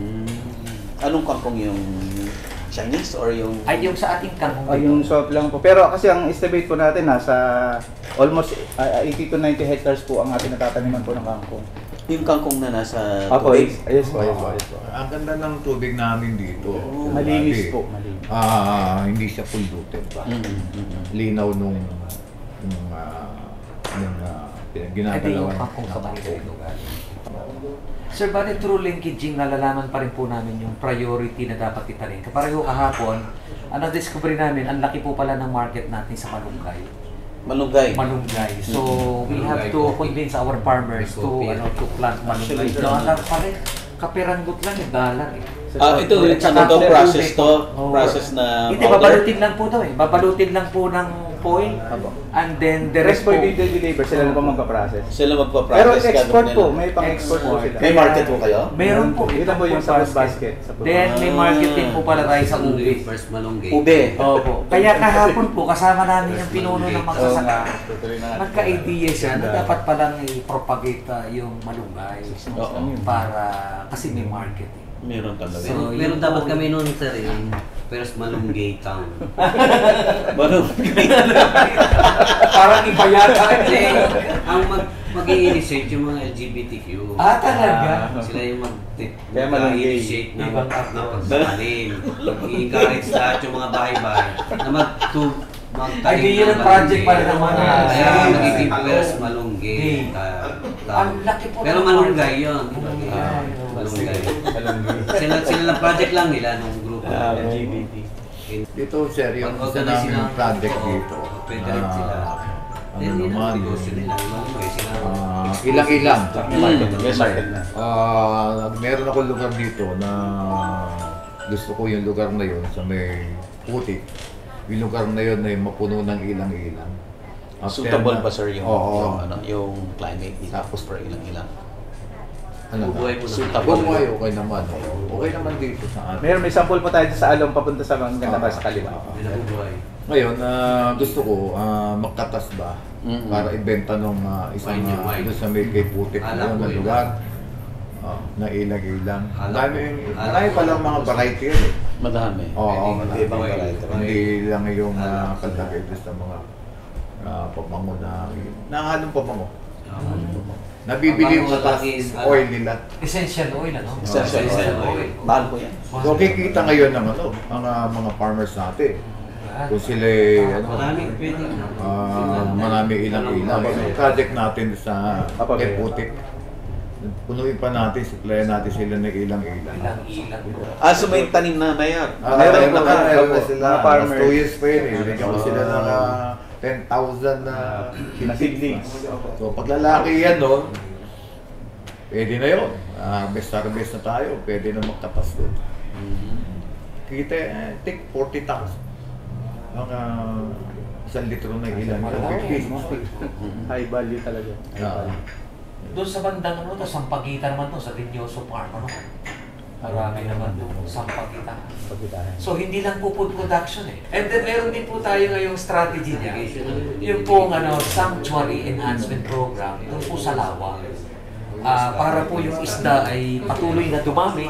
Mm. Anong kangkong yung Chinese or yung... Ay, yung sa ating kangkong Ay, yung soft lang po. Pero kasi ang estimate po natin nasa almost uh, eighty to ninety hectares po ang ating natataniman po ng kangkong. Yung kangkong na nasa Apo, tubig? yes po, yes po, yes po. Ang ganda ng tubig namin dito. Oh, Malinis Grabe. po, malinis. Ah, hindi siya polluted pa. Mm, mm, mm. Linaw nung nung uh, nung uh, Ito yung ginagalawan. kangkong sa maliit lugar. Sir, bali through linkaging, nalalaman pa rin po namin yung priority na dapat itanin. Kapareho kahapon, ang na-discover namin, ang laki po pala ng market natin sa malunggay. Malunggay. Malunggay. So, we have to convince our farmers to ano to plant malunggay. Dollar pa rin. Kapiranggot lang yung dollar eh. Ah, ito At yung saka ano to, tubig. process to, Oo. process na Hindi, powder. babalutin lang po daw eh. Babalutin lang po ng foil. Apo. And then the The rest rest po po. yung deliver, sila na po magpa-process. Sila Pero magpa-process export ganun po, nila. may pang-export po sila. May market po kayo? Meron po. Ito po yung sa food basket. Sa food Then may marketing po pala tayo sa ube. First malunggay. Ube. Opo. Kaya kahapon po, kasama namin yung pinuno ng Oo nga, magsasaka. tutuloy na. Nagka-idea siya na dapat palang i-propagate ah, yung malunggay. Oo. Para, kasi may marketing. Meron talaga. So, Pero, pero yun dapat po- kami noon sir, yung first malunggay town. Malunggay. Parang iba yata. Kasi ang mag mag-i-initiate yung mga L G B T Q. Ah, talaga? Sila yung mag Kaya malunggay. initiate ng Ibang ng pagsasalin. Mag-i-encourage lahat yung mga bahay-bahay na mag-to Ay, di yun ang project pala ng mga- Kaya Yes. magiging first malunggay. Hey. ta- Ang town. laki po Pero ng malunggay project. yun. Ah, Malunggay. Malunggay. Sila sila lang project lang nila nung grupo. Ah, L G B T. Dito sir, yung isa Pag-organize namin sila- project Oo, dito. pwede rin sila. ano Then, yun ang naman, negosyo nila. Malunggay sila. ah, ilang-ilang. Mm, may market na. Ah, meron ako lugar dito na gusto ko yung lugar na yun sa may putik. Yung lugar na yun ay mapuno ng ilang-ilang. After Suitable na- ba sir yung, Oo. yung, ano, yung climate dito? Tapos- for ilang-ilang? Ano na? Bubuhay po na. Bubuhay, okay naman. Okay naman dito sa atin. Meron, may sample po tayo sa Along papunta sa Maganda pa sa kaliwa. Hindi na bubuhay. Ngayon, ah, gusto ko ah, magkatas ba Mm-mm. para ibenta nung ah, isang Wine yung uh, wine. doon sa may kay Putik Alam na ko yun. lugar. Ah, na ilang-ilang. Alam Dami, ko. Alam marami ko. palang mga variety yan eh. Madami. Oo, Hindi- marami. hindi ibang variety. Hindi lang yung uh, Alam ko. kalagay doon sa mga uh, pabango na nahalong pabango. Nabibili yung Pabango, katas is, ano? oil nila. Essential oil, ano? Essential oil. Mahal po yan. So kikita ngayon ng ano, mga mga farmers natin. Kung sila ano, Marami, pwede. Ah, marami ilang-ilang. Yung project natin sa Papa, Eputik, punuin pa natin, supplyan natin sila ng ilang-ilang. Ilang-ilang. Ah, so may tanim na mayor. Ah, Meron meron pa na, nga, meron na opo, sila. mga Mas farmers. two years pa yun eh. Bigyan ko Ah. sila ng ah, ten thousand na Na seedlings. So pag lalaki yan no, pwede na yun. Harvest-harvest na tayo, pwede na magkatas doon. Kita, eh, take forty thousand. Mga isang litro na ilan. fifty. High value talaga. High Ah. value. Doon sa bandang ano, to, Sampaguita naman to, sa Dinyoso Park, ano? Marami naman doon, Sampaguita. Pagkitahan. So, hindi lang po food production eh. And then, meron din po tayo ngayong strategy niya. Yung pong ano, Sanctuary Enhancement Program, doon po sa Lawa. Ah, para po yung isda ay patuloy na dumami,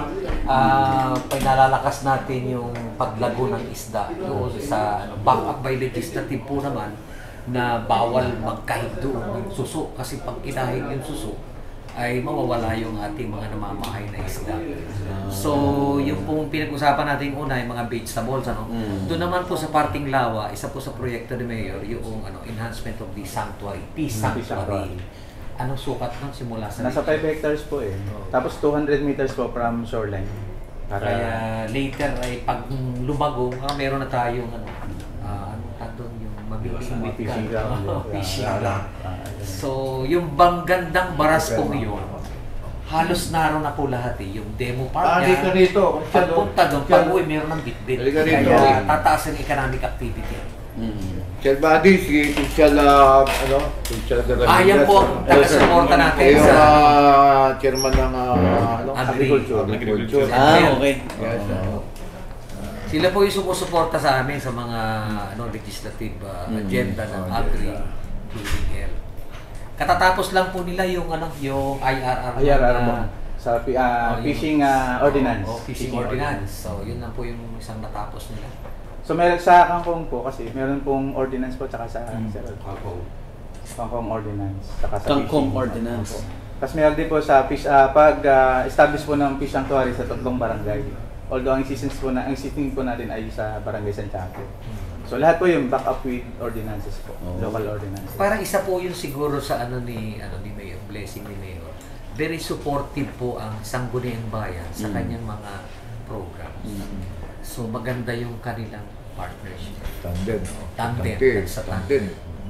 ah pinalalakas natin yung paglago ng isda doon sa ano, back up by legislative po naman na bawal magkahig doon ng suso kasi pag kinahig yung suso ay mawawala yung ating mga namamahay na isda. So, yung pong pinag-usapan natin una, yung mga vegetables, ano? Mm. Doon naman po sa parting Lawa, isa po sa proyekto ni Mayor, yung ano, enhancement of the sanctuary, peace Mm, peace sanctuary. sanctuary. Anong sukat nun simula sa Nasa five hectares po eh. Tapos two hundred meters po from shoreline. Para Kaya later ay pag lumago, ah, meron na tayong ano, ah, ano tawag yung mabiling fishing ground. Oh, fishing Yeah. ground. Ah, yes. So, yung bang gandang baras kong yun, halos naroon na po lahat eh. Yung demo park Ah, di ka niya, rito. pagpunta doon, pag-uwi meron ng bitbit. Halika rito. Kaya tataas ang economic activity. Mm. Sir Buddy, si Teacher, uh, ano, Teacher de Ah, yan po ang taga-suporta natin yung sa ah, chairman ng ah, ano, Agriculture. agriculture. Ah, okay. Yes, ah. Sila po yung sumusuporta sa amin sa mga ano legislative uh, Mm. agenda ng Oh, Agri agenda. Building Health. Katatapos lang po nila yung ano, yung I R R. I R R na- mo. Sa pi- ah, Oh, yung- fishing ah, ordinance. Oh, fishing ordinance. So, yun lang po yung isang natapos nila. So meron sa Kangkong po kasi meron pong ordinance po tsaka sa Mm. sa Ako. Kangkong ordinance tsaka sa Kangkong fishing. ordinance. Opo. Tapos meron din po sa fish ah, pag ah, establish po ng fish sanctuary sa tatlong barangay. Although ang existence po na ang existing po natin ay sa barangay Santiago. So lahat po yung back up with ordinances po, Oh. local ordinances. Parang isa po yun siguro sa ano ni ano ni Mayor, blessing ni Mayor. Very supportive po ang Sangguniang Bayan sa Mm. kanyang mga programs. Mm. So maganda yung kanilang partnership. Tandem. no? Tandem. Tandem. Sa Tandem.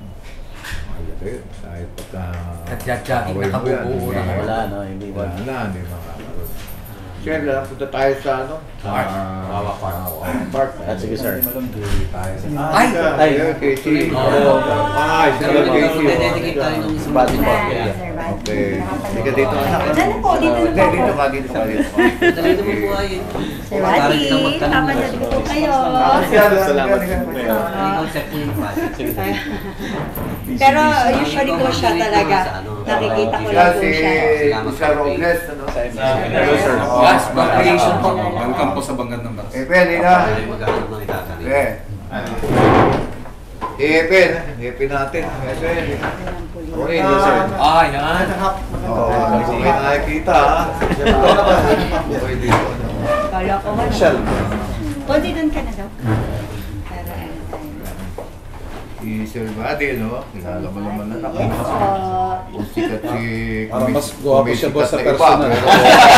Mahalaga yun. Dahil pagka... Nagja-jogging, away mo yan, nakabubuo hindi na. mo- Wala, no? Hindi ba? Wala na, hindi makakaroon. Sir, lang punta tayo sa ano? Park. Wawa Park. Park. Ah, sige, sir. Ah, Ay! siya. Ay! Sir Casey. Oo. Ay, Sir Casey. Dededicate tayo ng isang Body mga- part. Sir Yeah. Bad. Okay. Sige dito, anak. Dito po, dito na Hindi, po. dito ka, dito ka, dito ka. Dali naman po ay. Sir Buddy, papadali po kayo. Salamat. Ang concept po yung project. Sige, sige. Pero usually po siya talaga. Nakikita ko lang po siya. Salamat, Sa Robles, ano? Hello, sir. Gas, recreation po. Welcome po sa Banggad ng Baras. Eh, pwede na. Ay, magkakaroon ng itatanim. Eh. Epen, epen natin. Epen. Okay, sir. Ah, yan. Oo, hindi ko kayo nakikita, ha? Okay, dito. Kala ko nga. Michelle. Pwede doon ka na daw. Para ano tayo. Si Sir Buddy, no? Kilala mo naman na Yes nakita. po. Kung sikat si... Parang mas kung gwapo may siya, sikat boss, sa na iba, personal. pero-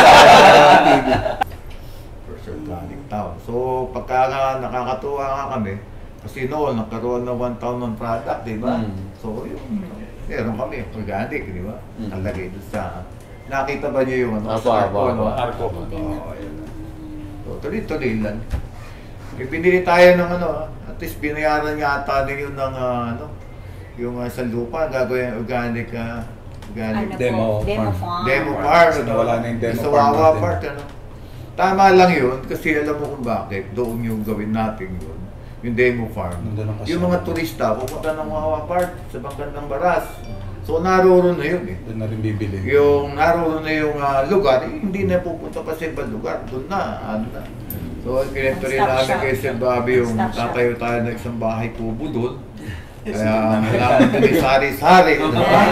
First organic town. So, pagka nga nakakatuwa nga kami, kasi noon, nagkaroon ng one town on product, di ba? Mm. So, yung meron kami, organic, di ba? Mm. Ang lagay doon sa... Nakita ba niyo yung ano? Apo, sa apo, Arco, no? apo. Oo, yun. So, tuloy-tuloy lang. Eh, binili tayo ng ano, at least binayaran nga ata din yun ng ah, ano, yung uh, sa lupa, gagawin organic uh, Ano Demo po? Demo farm. farm. Demo farm. Kasi nawala na yung demo Sa farm Wawa natin. Park, ano. Tama lang yun, kasi alam mo kung bakit, doon yung gawin natin yun. Yung demo farm. Nandun ang kasama. Yung mga turista, pupunta ng Wawa Park sa bangkan ng Baras. So naroon na yun eh. Doon na rin bibili. Yung naroon na yung ah, lugar, eh, hindi na pupunta pa sa ibang lugar. Doon na, ano na. So, kinento rin One-stop namin shop. kay Sir Bobby yung One-stop shop. tatayo tayo ng isang bahay kubo doon. Kaya kailangan doon yung sari-sari. Ano ba?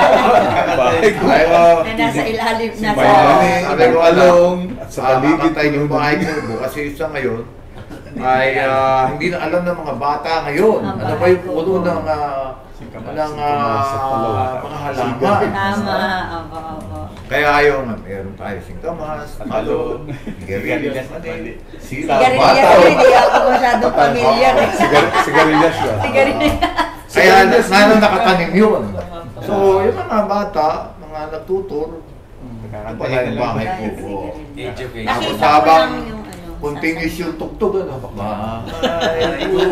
Ay, oh, Na nasa ilalim, nasa... May sabi ko, along, Sa sa paligid paligid po yung nun. bahay kubo. Kasi isa ngayon, ay ah, hindi na alam ng mga bata ngayon. Ang Ano ba bahay yung puno kubo. ng ah, ng ah, mga halaman. Tama, opo, opo. Kaya yung meron tayo singkamas, talong, sigarilyas, sila, Sigarilyas bata. ko, hindi ako masyadong familiar. eh. Sigar- sigarilyas ba? Sigarilyas. Kaya naroon nakatanim yun. So, yung mga bata, mga nagtutur, ito pala yung bahay ko po. Education. Tapos Nakita ko habang lang yung ano. continuous yung tugtog, ano? Bahay ko.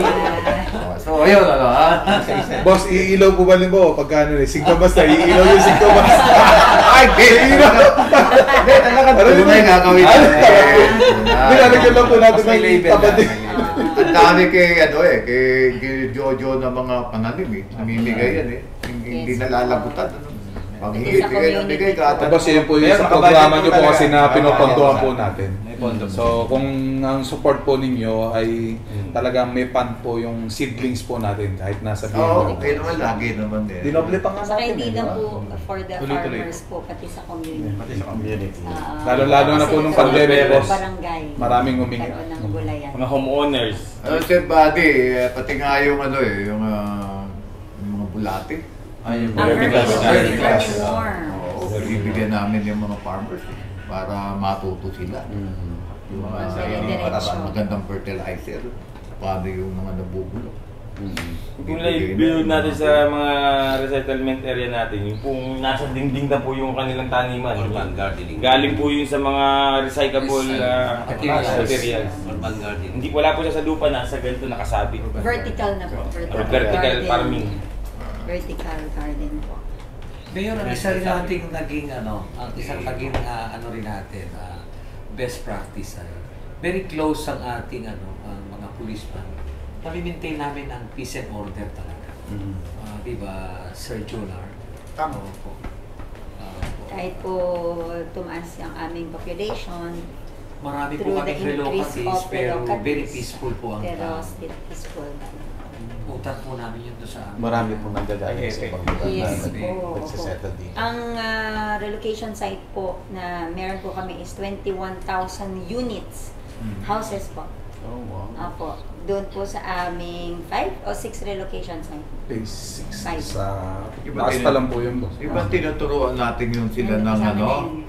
Ah, So, ayun, ano, ha? Boss, iilaw po ba limbo? Pagka ano eh, singkamas na, iilaw yung singkamas. Ay, hindi! Hindi, talaga tunay gagawin natin. Nilalagyan lang po natin Mas may ng label tapat na. eh. Ang dami kay, ano eh, kay, kay Jojo na mga pananim eh. Namimigay yan eh. Hindi, hindi nalalabutan. Ano? Pag higit, bigay ng bigay, kata. Tapos yun po yung sa programa nyo po kasi na pinopondohan po natin. So kung ang support po ninyo ay talagang may fund po yung seedlings po natin kahit nasa Oo, bilang. okay naman, lagi naman eh. Dinoble pa nga Saka natin hindi eh. lang po for the Tuloy-tuloy. farmers po, pati sa community. Pati sa community. Ah, Lalo-lalo na po kasi nung sa pandemic, mga boss. Barangay. Maraming humingi. Karoon ng gulayan. Mga homeowners. Ano, Sir Buddy, eh, pati nga yung ano eh, yung, ah, yung mga bulate. Ay, yung Ang Vertical vertical garden. garden worm. Oo, ibigyan namin yung mga farmers eh, para matuto sila. Mhm. Yung mga Sa yung diretso. magandang fertilizer, paano yung mga nabubulok. Mhm. Kung na-build natin sa mga resettlement area natin, yung kung nasa dingding na po yung kanilang taniman. Urban gardening. Galing po yun sa mga recyclable uh, Materials. materials. Urban gardening. Hindi wala po siya sa lupa, nasa ganito nakasabit. Vertical na po. Or vertical garden. farming. Vertical garden po. Mayor, ang isa rin nating naging ano, ang isang naging ah, ano rin natin, ah, best practice ay very close ang ating ano, ang mga policemen. Nami-maintain namin ang peace and order talaga. Mhm. Ah, di ba, Sir Jonar? Tama. Oo po. Ah, po. Kahit po tumaas ang aming population, Marami po through the kaming increase relocates, of pero relocates, very peaceful po ang pero tao. still peaceful. Utak po namin yun doon sa amin. Marami pong nanggagaling sa ibang lugar Yes na po. nagsisettle dito. Ang ah, relocation site po na meron po kami is twenty-one thousand units. Houses po. Oh, wow. Apo. Doon po sa aming five o six relocation site. Phase six Five. sa Iba taas din- pa lang po yun, boss. Ibang tinuturuan natin yung sila Ayun, ng kasama ano, na yun.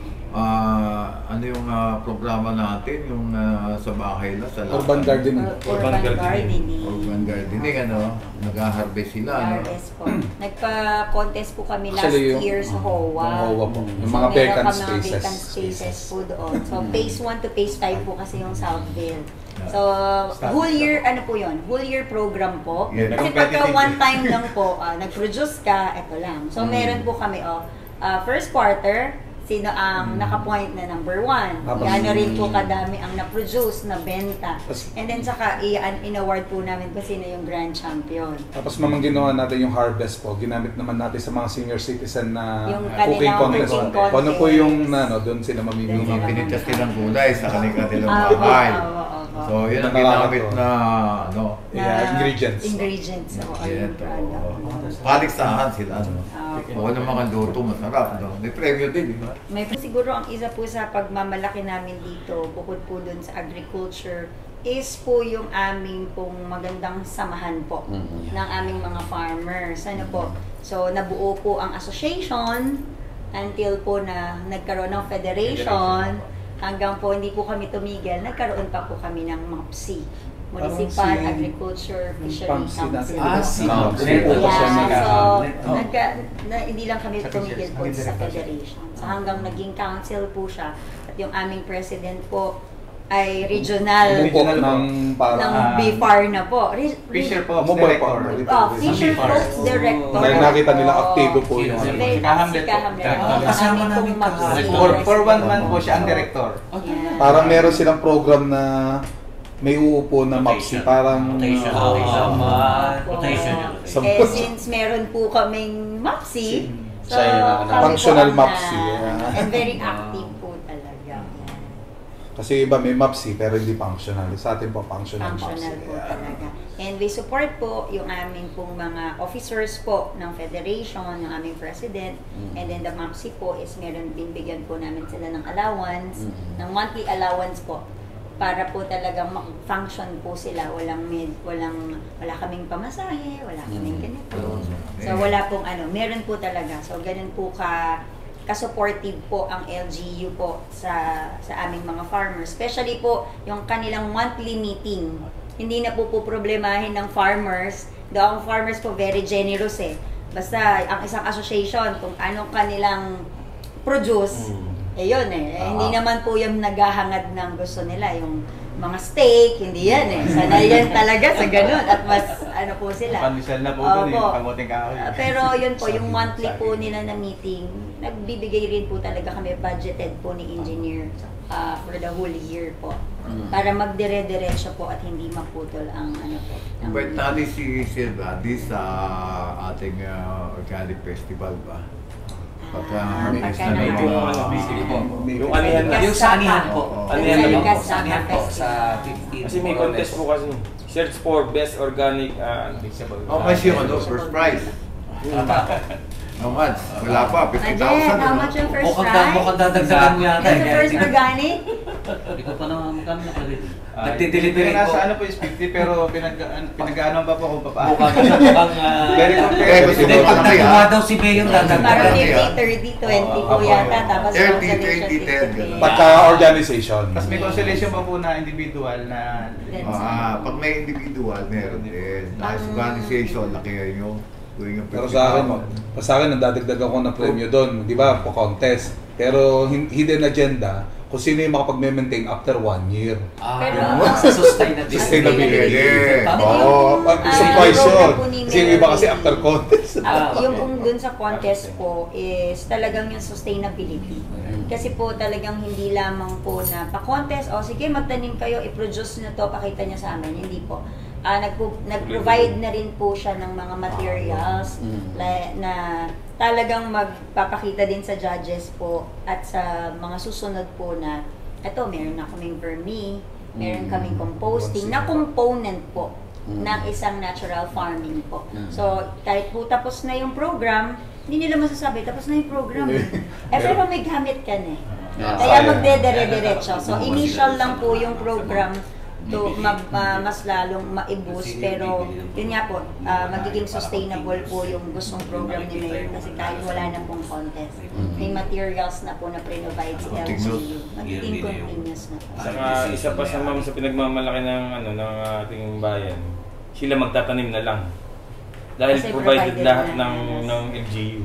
ah, ano yung ah, programa natin, yung ah, sa bahay na, sa Urban gardening. Ur- Urban Urban gardening. gardening. Urban gardening, ano, nag-harvest sila, ano. Harvest po. Nagpa-contest po kami last Actually, yung- year sa H O A. Yung H O A po. Yung So, mga meron vacant kami mga spaces. vacant spaces po doon. So, phase one to phase five po kasi yung Southville. So, whole year, ano po yun? Whole year program po. Yeah, Kasi pagka one time lang po, ah, nag-produce ka, eto lang. So, meron po kami, oh, ah, first quarter, sino ang nakapoint na number one. Tapos- Gano'n rin po kadami ang na-produce, na benta. Tas- And then, saka, i- in-award po namin kung sino yung grand champion. Tapos mamang ginawa natin yung harvest po, ginamit naman natin sa mga senior citizen na Yung cooking kanilang contest. cooking Kung ano po contest. yung ano, doon sila mamimili. Yung mga pinitas nilang gulay sa kanilang Ah, bahay. oo, oo, oo. So, yun ang Nakakatawa. ginamit na, ano, Yeah, ingredients. Ingredients. Oo, yan, yung product. oo. Paligsahan sila, ano. Ah, Kung ano mga luto, masarap, no. May premyo din, di ba? May siguro ang isa po sa pagmamalaki namin dito, bukod po dun sa agriculture, is po yung aming pong magandang samahan po Mhm. ng aming mga farmers. Ano po? So, nabuo po ang association until po na nagkaroon ng federation. Hanggang po hindi po kami tumigil, nagkaroon pa po kami ng M A P C. Municipal Parang si- Agriculture Fishery Pump si Council. natin. Ah, si Ah, Pump si. si Pump si. Yeah, so, Oh. nagka, na, hindi lang kami tumigil po sa federation. So, hanggang naging council po siya. At yung aming president po, ay regional Regional ng para ng B F A R na po. Re- Fisher Fox Mobile Director. Farm. Oh, Fisher Fox Director. Dahil nakita nila aktibo po Sino? yung Si ano. Kahamlet po. Kahamlet. Ah, kasama Ang namin aming kahapon. Mapsi. For, for one month po siya ang director. Yeah. Parang meron silang program na may uupo na MAPSI. Parang Rotation. uh, Rotation. Ah, Rotation yun. Sa- Eh, since meron po kaming MAPSI, so Siya yun ang- kami Functional po ang MAPSI, na- yeah. and very active po talaga. kasi iba may MAPSI pero hindi functional. Sa atin po functional, Functional MAPSI. po Yeah. talaga. And we support po yung aming pong mga officers po ng federation, yung aming president, Mm. and then the MAPSI po is meron din bigyan po namin sila ng allowance, Mm. ng monthly allowance po para po talagang mag-function po sila. Walang med, walang wala kaming pamasahe, wala kaming Mm. ganito. Mm. So wala pong ano, meron po talaga. So ganun po ka ka-supportive po ang L G U po sa sa aming mga farmers. Especially po yung kanilang monthly meeting. Hindi na po po problemahin ng farmers. Though ang farmers po very generous eh. Basta ang isang association kung anong kanilang produce, eh yun eh. Eh, Hindi naman po yung naghahangad ng gusto nila. Yung mga steak, hindi yan eh. Sanay yan talaga sa ganun. At mas ano po sila. Pandesal na po doon Opo. yung kamuting kahoy. Ah, pero yun po, yung monthly po nila na meeting, nagbibigay rin po talaga kami budgeted po ni engineer ah, for the whole year po. Para magdire-diretso po at hindi maputol ang ano po. ang Invite natin si Sir Buddy sa ating uh, organic festival ba? Pagka Ah, harvest pagka na ng naman. mga... Yung anihan na. Yung sa anihan po. Oo. Anihan Sa po. Ligas Sa anihan Saka po. Festival. Sa fifteen. Kasi may contest po kasi. Search for best organic uh, Oh, kasi yung ano, first prize. How much? Wala pa, fifty Again, thousand. how much yung first Mukhang prize? mukhang dadagdagan mo yata. That's eh. the first organic? Hindi ko pa naman magkano na pala. Nagdi-delivery po. Nasa ano po is fifty pero pinag pinag-ano pa po kung paano. Mukhang mukhang ah, Very Eh, competitive. gusto Hindi, mo pag pa kaya? nagawa daw si Mayor Parang dadagdagan. fifty, thirty, twenty po yata. Tapos thirty, consolation twenty, ten, fifty. ganun. Pagka organization. Tapos may consolation pa po na individual na Ah, pag may individual, meron din. Nice organization, laki yung tuwing ang Pero sa akin, sa akin, nadadagdagan ko ng premyo doon, di ba, po contest. Pero hin- hidden agenda, kung sino yung makapag-maintain after one year. Ah, Pero- sa sustainability. Sustainability. Tama. Oo, pag Ah, isang yung twice program yun. po ni Kasi yung iba kasi Mary. after contest. Ah, yung kung dun sa contest po is talagang yung sustainability. Kasi po talagang hindi lamang po na pa-contest, o sige magtanim kayo, i-produce na to, pakita niya sa amin. Hindi po. Ah, nagpo- nag-provide na rin po siya ng mga materials la- na talagang magpapakita din sa judges po at sa mga susunod po na eto, meron na kaming vermi, meron kaming composting na component po ng isang natural farming po. So, kahit po tapos na yung program, hindi nila masasabi, tapos na yung program. eh pero may gamit ka na eh. Kaya magdedere-diretso. So, initial lang po yung program to mag, uh, mas lalong ma-boost. Pero, yun nga po, uh, magiging sustainable po yung gustong program ni Mayor kasi kahit wala na pong contest. May materials na po na pre-provide si L G U. Magiging continuous na po. Saka isa pa sa ma'am sa pinagmamalaki ng ano ng ating bayan, sila magtatanim na lang. Dahil Kasi provided provided lahat na. ng ng L G U.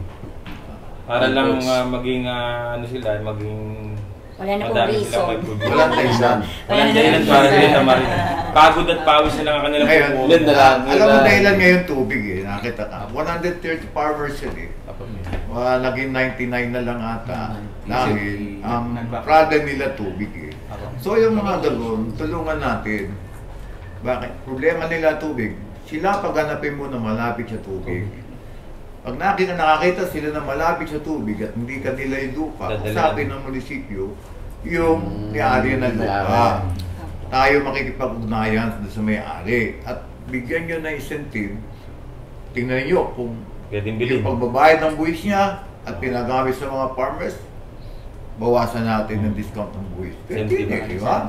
Para lang uh, maging uh, ano sila, maging Wala na pong madami reason. silang may produce. Walang dahilan. Walang dahilan para din na marin. Pagod at pawis na lang ang kanilang Ngayon, pupunan. Yun na lang. alam mo dahilan ngayon tubig eh, nakita ka. one hundred thirty farmers yun eh. Mga naging ninety-nine na lang ata. Dahil ang product nila tubig eh. So yung mga galon, tulungan natin. Bakit? Problema nila tubig. Sila paghanapin mo na malapit sa tubig. Pag nakita, nakakita sila na malapit sa tubig at hindi kanila yung lupa, Dadalhin. sabi ng munisipyo, yung may-ari ng lupa. may-ari. Tayo makikipag-ugnayan sa may-ari at bigyan nyo ng incentive. Tingnan nyo kung Pwedeng yung bilhin. pagbabayad ng buwis niya at pinagamit sa mga farmers, bawasan natin ng discount ng buwis. Pwede Incentive. yun, di ba?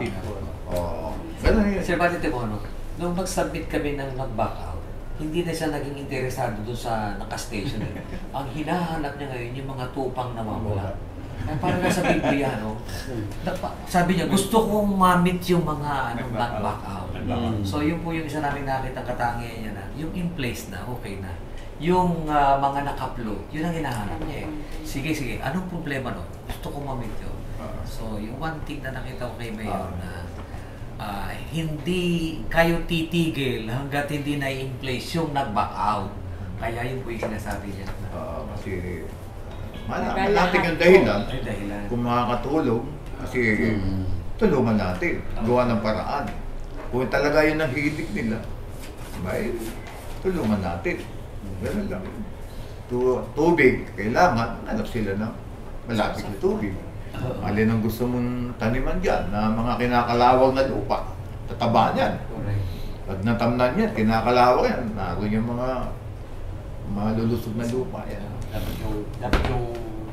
Oo. Ganun yun. Sir Batite Timono, nung nag-submit kami ng nag-back out, hindi na siya naging interesado doon sa naka-station. Eh. Ang hinahanap niya ngayon yung mga tupang nawawala. Eh, parang nasa Biblia, no? Napa- Sabi niya, gusto kong ma-meet yung mga ano, nag-back out. So yun po yung isa namin nakita katangian niya na, yung in place na, okay na. Yung ah, mga naka-upload, yun ang hinahanap niya eh. Sige, sige, anong problema no? Gusto kong ma-meet yun. So yung one thing na nakita ko kay Mayor na ah, hindi kayo titigil hanggat hindi na-in-place yung nag-back out. Kaya yun po yung sinasabi niya. Ah, kasi malaman Para natin lahat yung dahilan Ay, dahilan. kung makakatulong kasi tulungan natin, gawa ng paraan. Kung talaga yun ang hilig nila, may tulungan natin. Ganun lang. Tu tubig, kailangan hanap sila ng malapit na tubig. Alin ang gusto mong taniman dyan na mga kinakalawang na lupa, tataba niyan. Pag natamnan yan, kinakalawang yan, naroon yung mga malulusog na lupa yan. Dapat yung, dapat yung,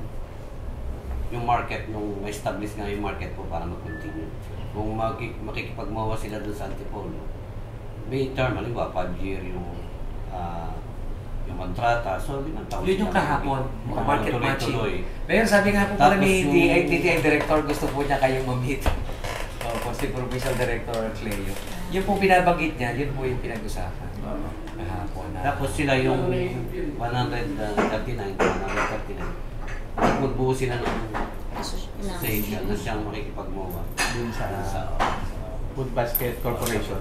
yung market, nung ma-establish nga yung market po para mag-continue. Kung maki, makikipagmawa sila dun sa Antipolo, may term, halimbawa, five year yung, uh, yung kontrata, so limang taon. Yun yung kahapon, mga market matching. Tuloy. Pero sabi nga po pala Tapos ni yung- T T I Director, gusto po niya kayong ma-meet. Oh, po si Provincial Director Cleo. Yung po binabanggit niya, yun po yung pinag-usapan. Kahapon. na- Tapos sila yung one thirty-nine, one thirty-nine. Magbuo sila ng station na siyang makikipagmawa. Dun sa Food Basket Corporation.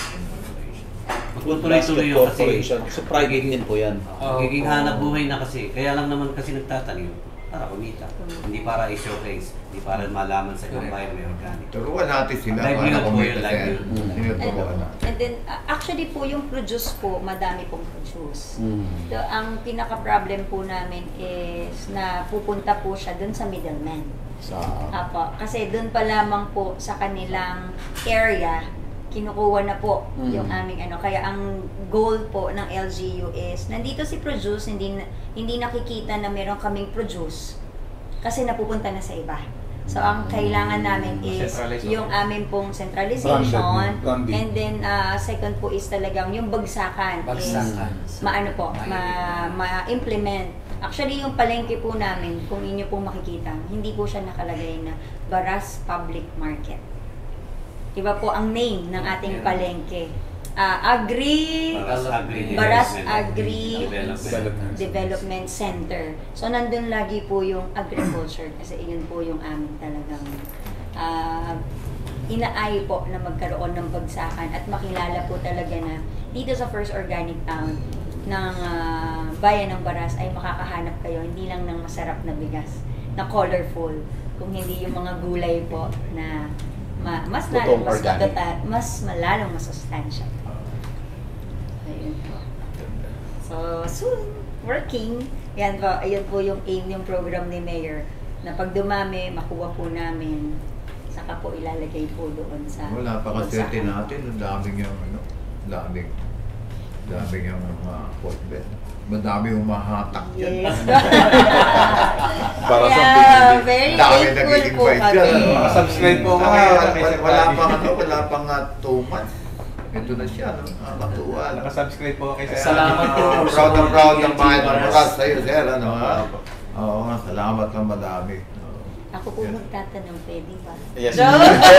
Magtutuloy-tuloy yun kasi Corporation. So private din po yan. magiging hanap buhay na kasi. Kaya lang naman kasi nagtatanim para kumita. Hindi para i-showcase. Hindi para malaman sa ibang bayan may organic. Turuan natin sila Livelihood para po kumita yun, sila. livelihood. Tinuturuan And, natin. and then, uh, actually po, yung produce po, madami pong produce. Mm. So, ang pinaka-problem po namin is na pupunta po siya dun sa middleman. Sa Apo, kasi dun pa lamang po sa kanilang area, kinukuha na po Mm. yung aming ano. Kaya ang goal po ng L G U is, nandito si produce, hindi, na- hindi nakikita na meron kaming produce kasi napupunta na sa iba. So, ang kailangan namin is Centralized. yung amin pong centralization. Branded, branding. And then, uh, second po is talagang yung bagsakan. Bagsakan. Is, maano po, ma- ma-implement. Actually, yung palengke po namin, kung inyo pong makikita, hindi po siya nakalagay na Baras Public Market. Iba po ang name ng ating palengke. Ah, Agri... Baras Agri Baras Development. Agri Development. Development Center. So, nandun lagi po yung agriculture kasi yun po yung amin talagang uh, inaay po na magkaroon ng bagsakan at makilala po talaga na dito sa First Organic Town ng uh, bayan ng Baras ay makakahanap kayo hindi lang ng masarap na bigas, na colorful, kung hindi yung mga gulay po na ma mas lalong mas, organic. matata- mas malalong masustansya. Ayun po. So, soon, working. Yan po, ayun po yung aim yung program ni Mayor, na pag dumami, makuha po namin, saka po ilalagay po doon sa... Wala pa kasi bagsakan. natin, ang daming yung ano, daming, daming yung mga hotbed. Madami yung mahatak dyan. Yes. Para sa yeah, very Dami thankful nagiging po bite kami. dyan. ano? Subscribe po Ah, kami. wala, wala pang ano, wala pang uh, two months. Ito na siya, no? Nakakatuwa. no? Nakasubscribe po kayo Kaya, sa... Salamat po. ah, proud na proud ng bahay ng Baras sa'yo, sir, ano ha? Oo nga, salamat ng madami. Oo. Ako po magtatanong, pwede ba? Yes. No?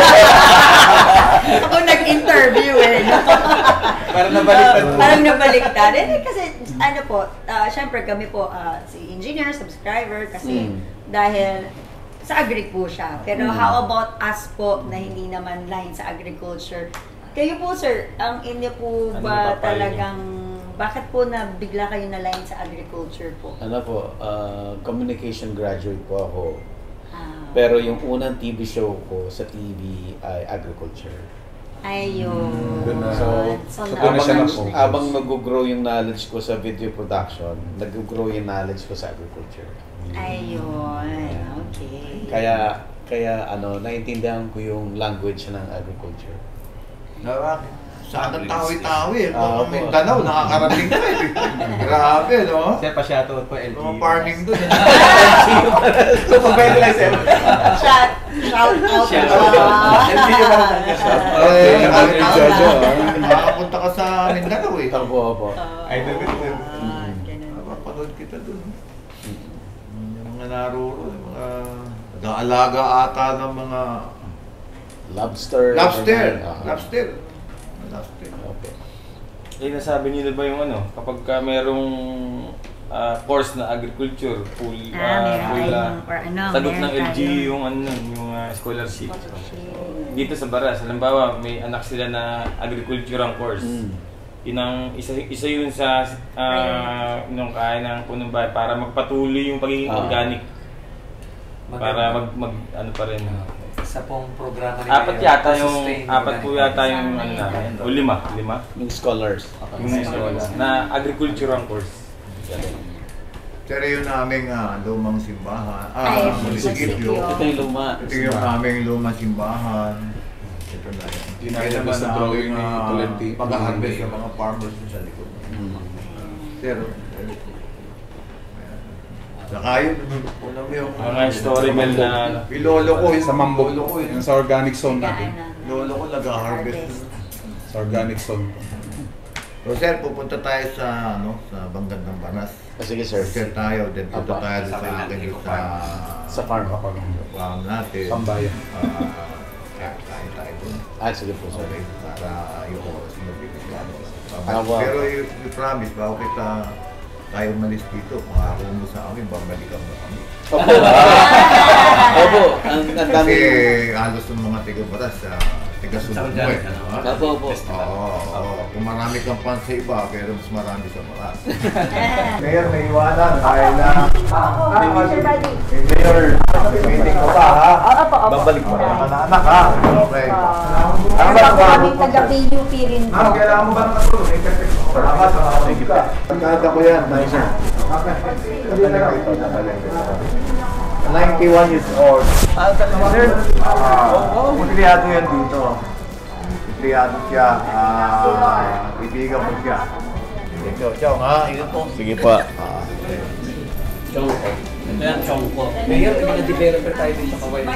Ako nag-interview eh. Parang nabaliktad po. Parang nabaliktad. Eh, kasi ano po, uh, syempre kami po, ah, si engineer, subscriber, kasi Mm. dahil sa agri po siya. Pero Mm. how about us po na hindi naman line sa agriculture? Kayo po sir, ang inyo po Ano ba pa pa talagang, bakit po na bigla kayo na line sa agriculture po? Ano po, uh, communication graduate po ako. Ah, Pero yung unang T V show ko sa T V ay agriculture. ayun. Doon na- So, So, so doon na siya Abang, nag-focus. abang nag-grow yung knowledge ko sa video production, nag-grow yung knowledge ko sa agriculture. Ayun. Okay. Kaya, kaya ano, naintindihan ko yung language ng agriculture. Nawa, saan ang tawi-tawi? Ah, Kung opo. Mindanao, nakakarating ka eh. Grabe, no? Sir, pa-shoutout po L G U. Mga farming doon. So, pwede lang sir. Shout, shout out. Shout out. L G U pa lang. Shout out. Eh, Okay, nakakarating Jojo, ka. ah. Makakapunta ka sa Mindanao eh. Opo, opo. Idol ko po. Ah, ganun. Napapanood kita doon. Yung mga naruro, yung mga nag-aalaga ata ng mga Lobster. lobster. Ah. Lobster. Lobster. Okay. Eh, nasabi niyo na ba yung ano, kapag ka merong ah, course na agriculture, full, Ah, ah, meron full tayong, ah, or ano, sagot meron ng L G U tayong- yung ano nun, yung ah, scholarship. Dito sa Baras, halimbawa may anak sila na agriculture ang course. Yun ang isa, isa yun sa uh, nung kaya ng punong bahay para magpatuloy yung pagiging Ah. organic. Para mag, mag ano pa rin. Isa pong programa rin Apat kayo, yata yung sustain apat po organic yata yung ano namin. O lima, lima. Yung scholars. Yung na agriculture ang course. Pero yun naming ah, lumang simbahan. Ay, Ah, munisipyo. munisipyo. Ito yung luma. Ito yung aming lumang simbahan. Ito na yun. Yun Kaya ang naman sa na drawing aming ni ah, Tolenti. pag-harvest ng mga farmers dun sa likod. Pero, saka yun, unang yung Mga story bell na ilolo ko, Sa Mambog, lolo ko, yung sa organic zone natin. lolo ko nag-harvest. Sa organic zone. So sir, pupunta tayo sa ano sa Banggad ng Banas. Ah, sige, sir. Sir tayo, then punta Apa. tayo doon sa akin doon sa Sa farm. farm natin. Pambayan. Ah, kaya tayo tayo doon. Ah, sige po, sir. Okay, para yung oras na bibigyan. Ah, wow. Pero you, you promise, bago kita tayo umalis dito, pangako mo sa amin, babalikan mo kami. Opo. Opo. Ang ang dami. Kasi halos ng mga tiga-baras, uh, tiga-sunod mo eh. ha? Opo, opo. Oo, oo. Kung marami kang pan sa iba, pero mas marami sa baras. Mayor, may iwanan dahil na... Mayor, meeting ko pa ha? Opo, opo. Babalik mo na anak ha? Okay. Meron pa po kaming taga-P U P rin po. kailangan mo ba ng katulong? Salamat sa mga thank you pa. Pagkada ko yan, tayo sir. ninety-one years old. Ah, talaga sir? Oo, empleyado yan dito. Empleyado siya. Ah, ibigan mo siya. Ikaw, ciao ha. Ingat po. Sige pa. Chongko. Ito yan, Chongko. Mayor, may mga developer tayo dito sa Kawai.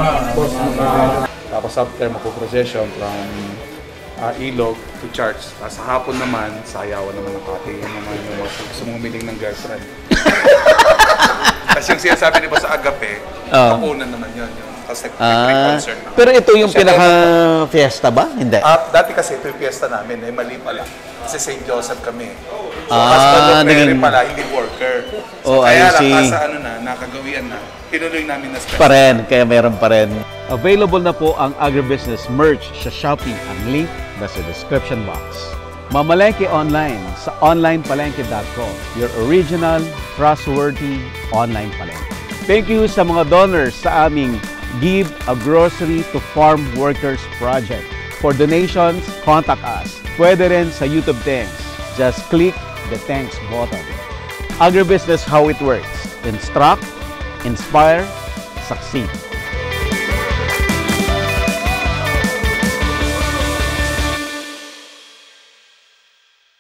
Tapos after mapuprocession from uh, Ilog to church. Tapos sa hapon naman, sayawan naman ng kati. Yung naman yung mga gusto mong humiling ng girlfriend. Kasi yung sinasabi niyo ba sa agape, Ah. pakunan naman yun. yun. Tapos Ah, nag-concert naman. pero ito yung Kasi pinaka-fiesta ba? Hindi. Ah, dati kasi ito yung piyesta namin, eh mali pala. Kasi Saint Joseph kami. So, Ah, husband of Mary naging- pala, hindi worker. Oh, So, kaya I lang, see. nasa ano na, nakagawian na, tinuloy namin na special. Pa rin, kaya meron pa rin. Available na po ang agribusiness merch sa Shopee. Ang link nasa description box. Mamalengke online sa online palengke dot com. Your original, trustworthy online palengke. Thank you sa mga donors sa aming Give a Grocery to Farm Workers Project. For donations, contact us. Pwede rin sa YouTube Thanks. Just click the thanks button. Agribusiness, how it works. Instruct, inspire, succeed.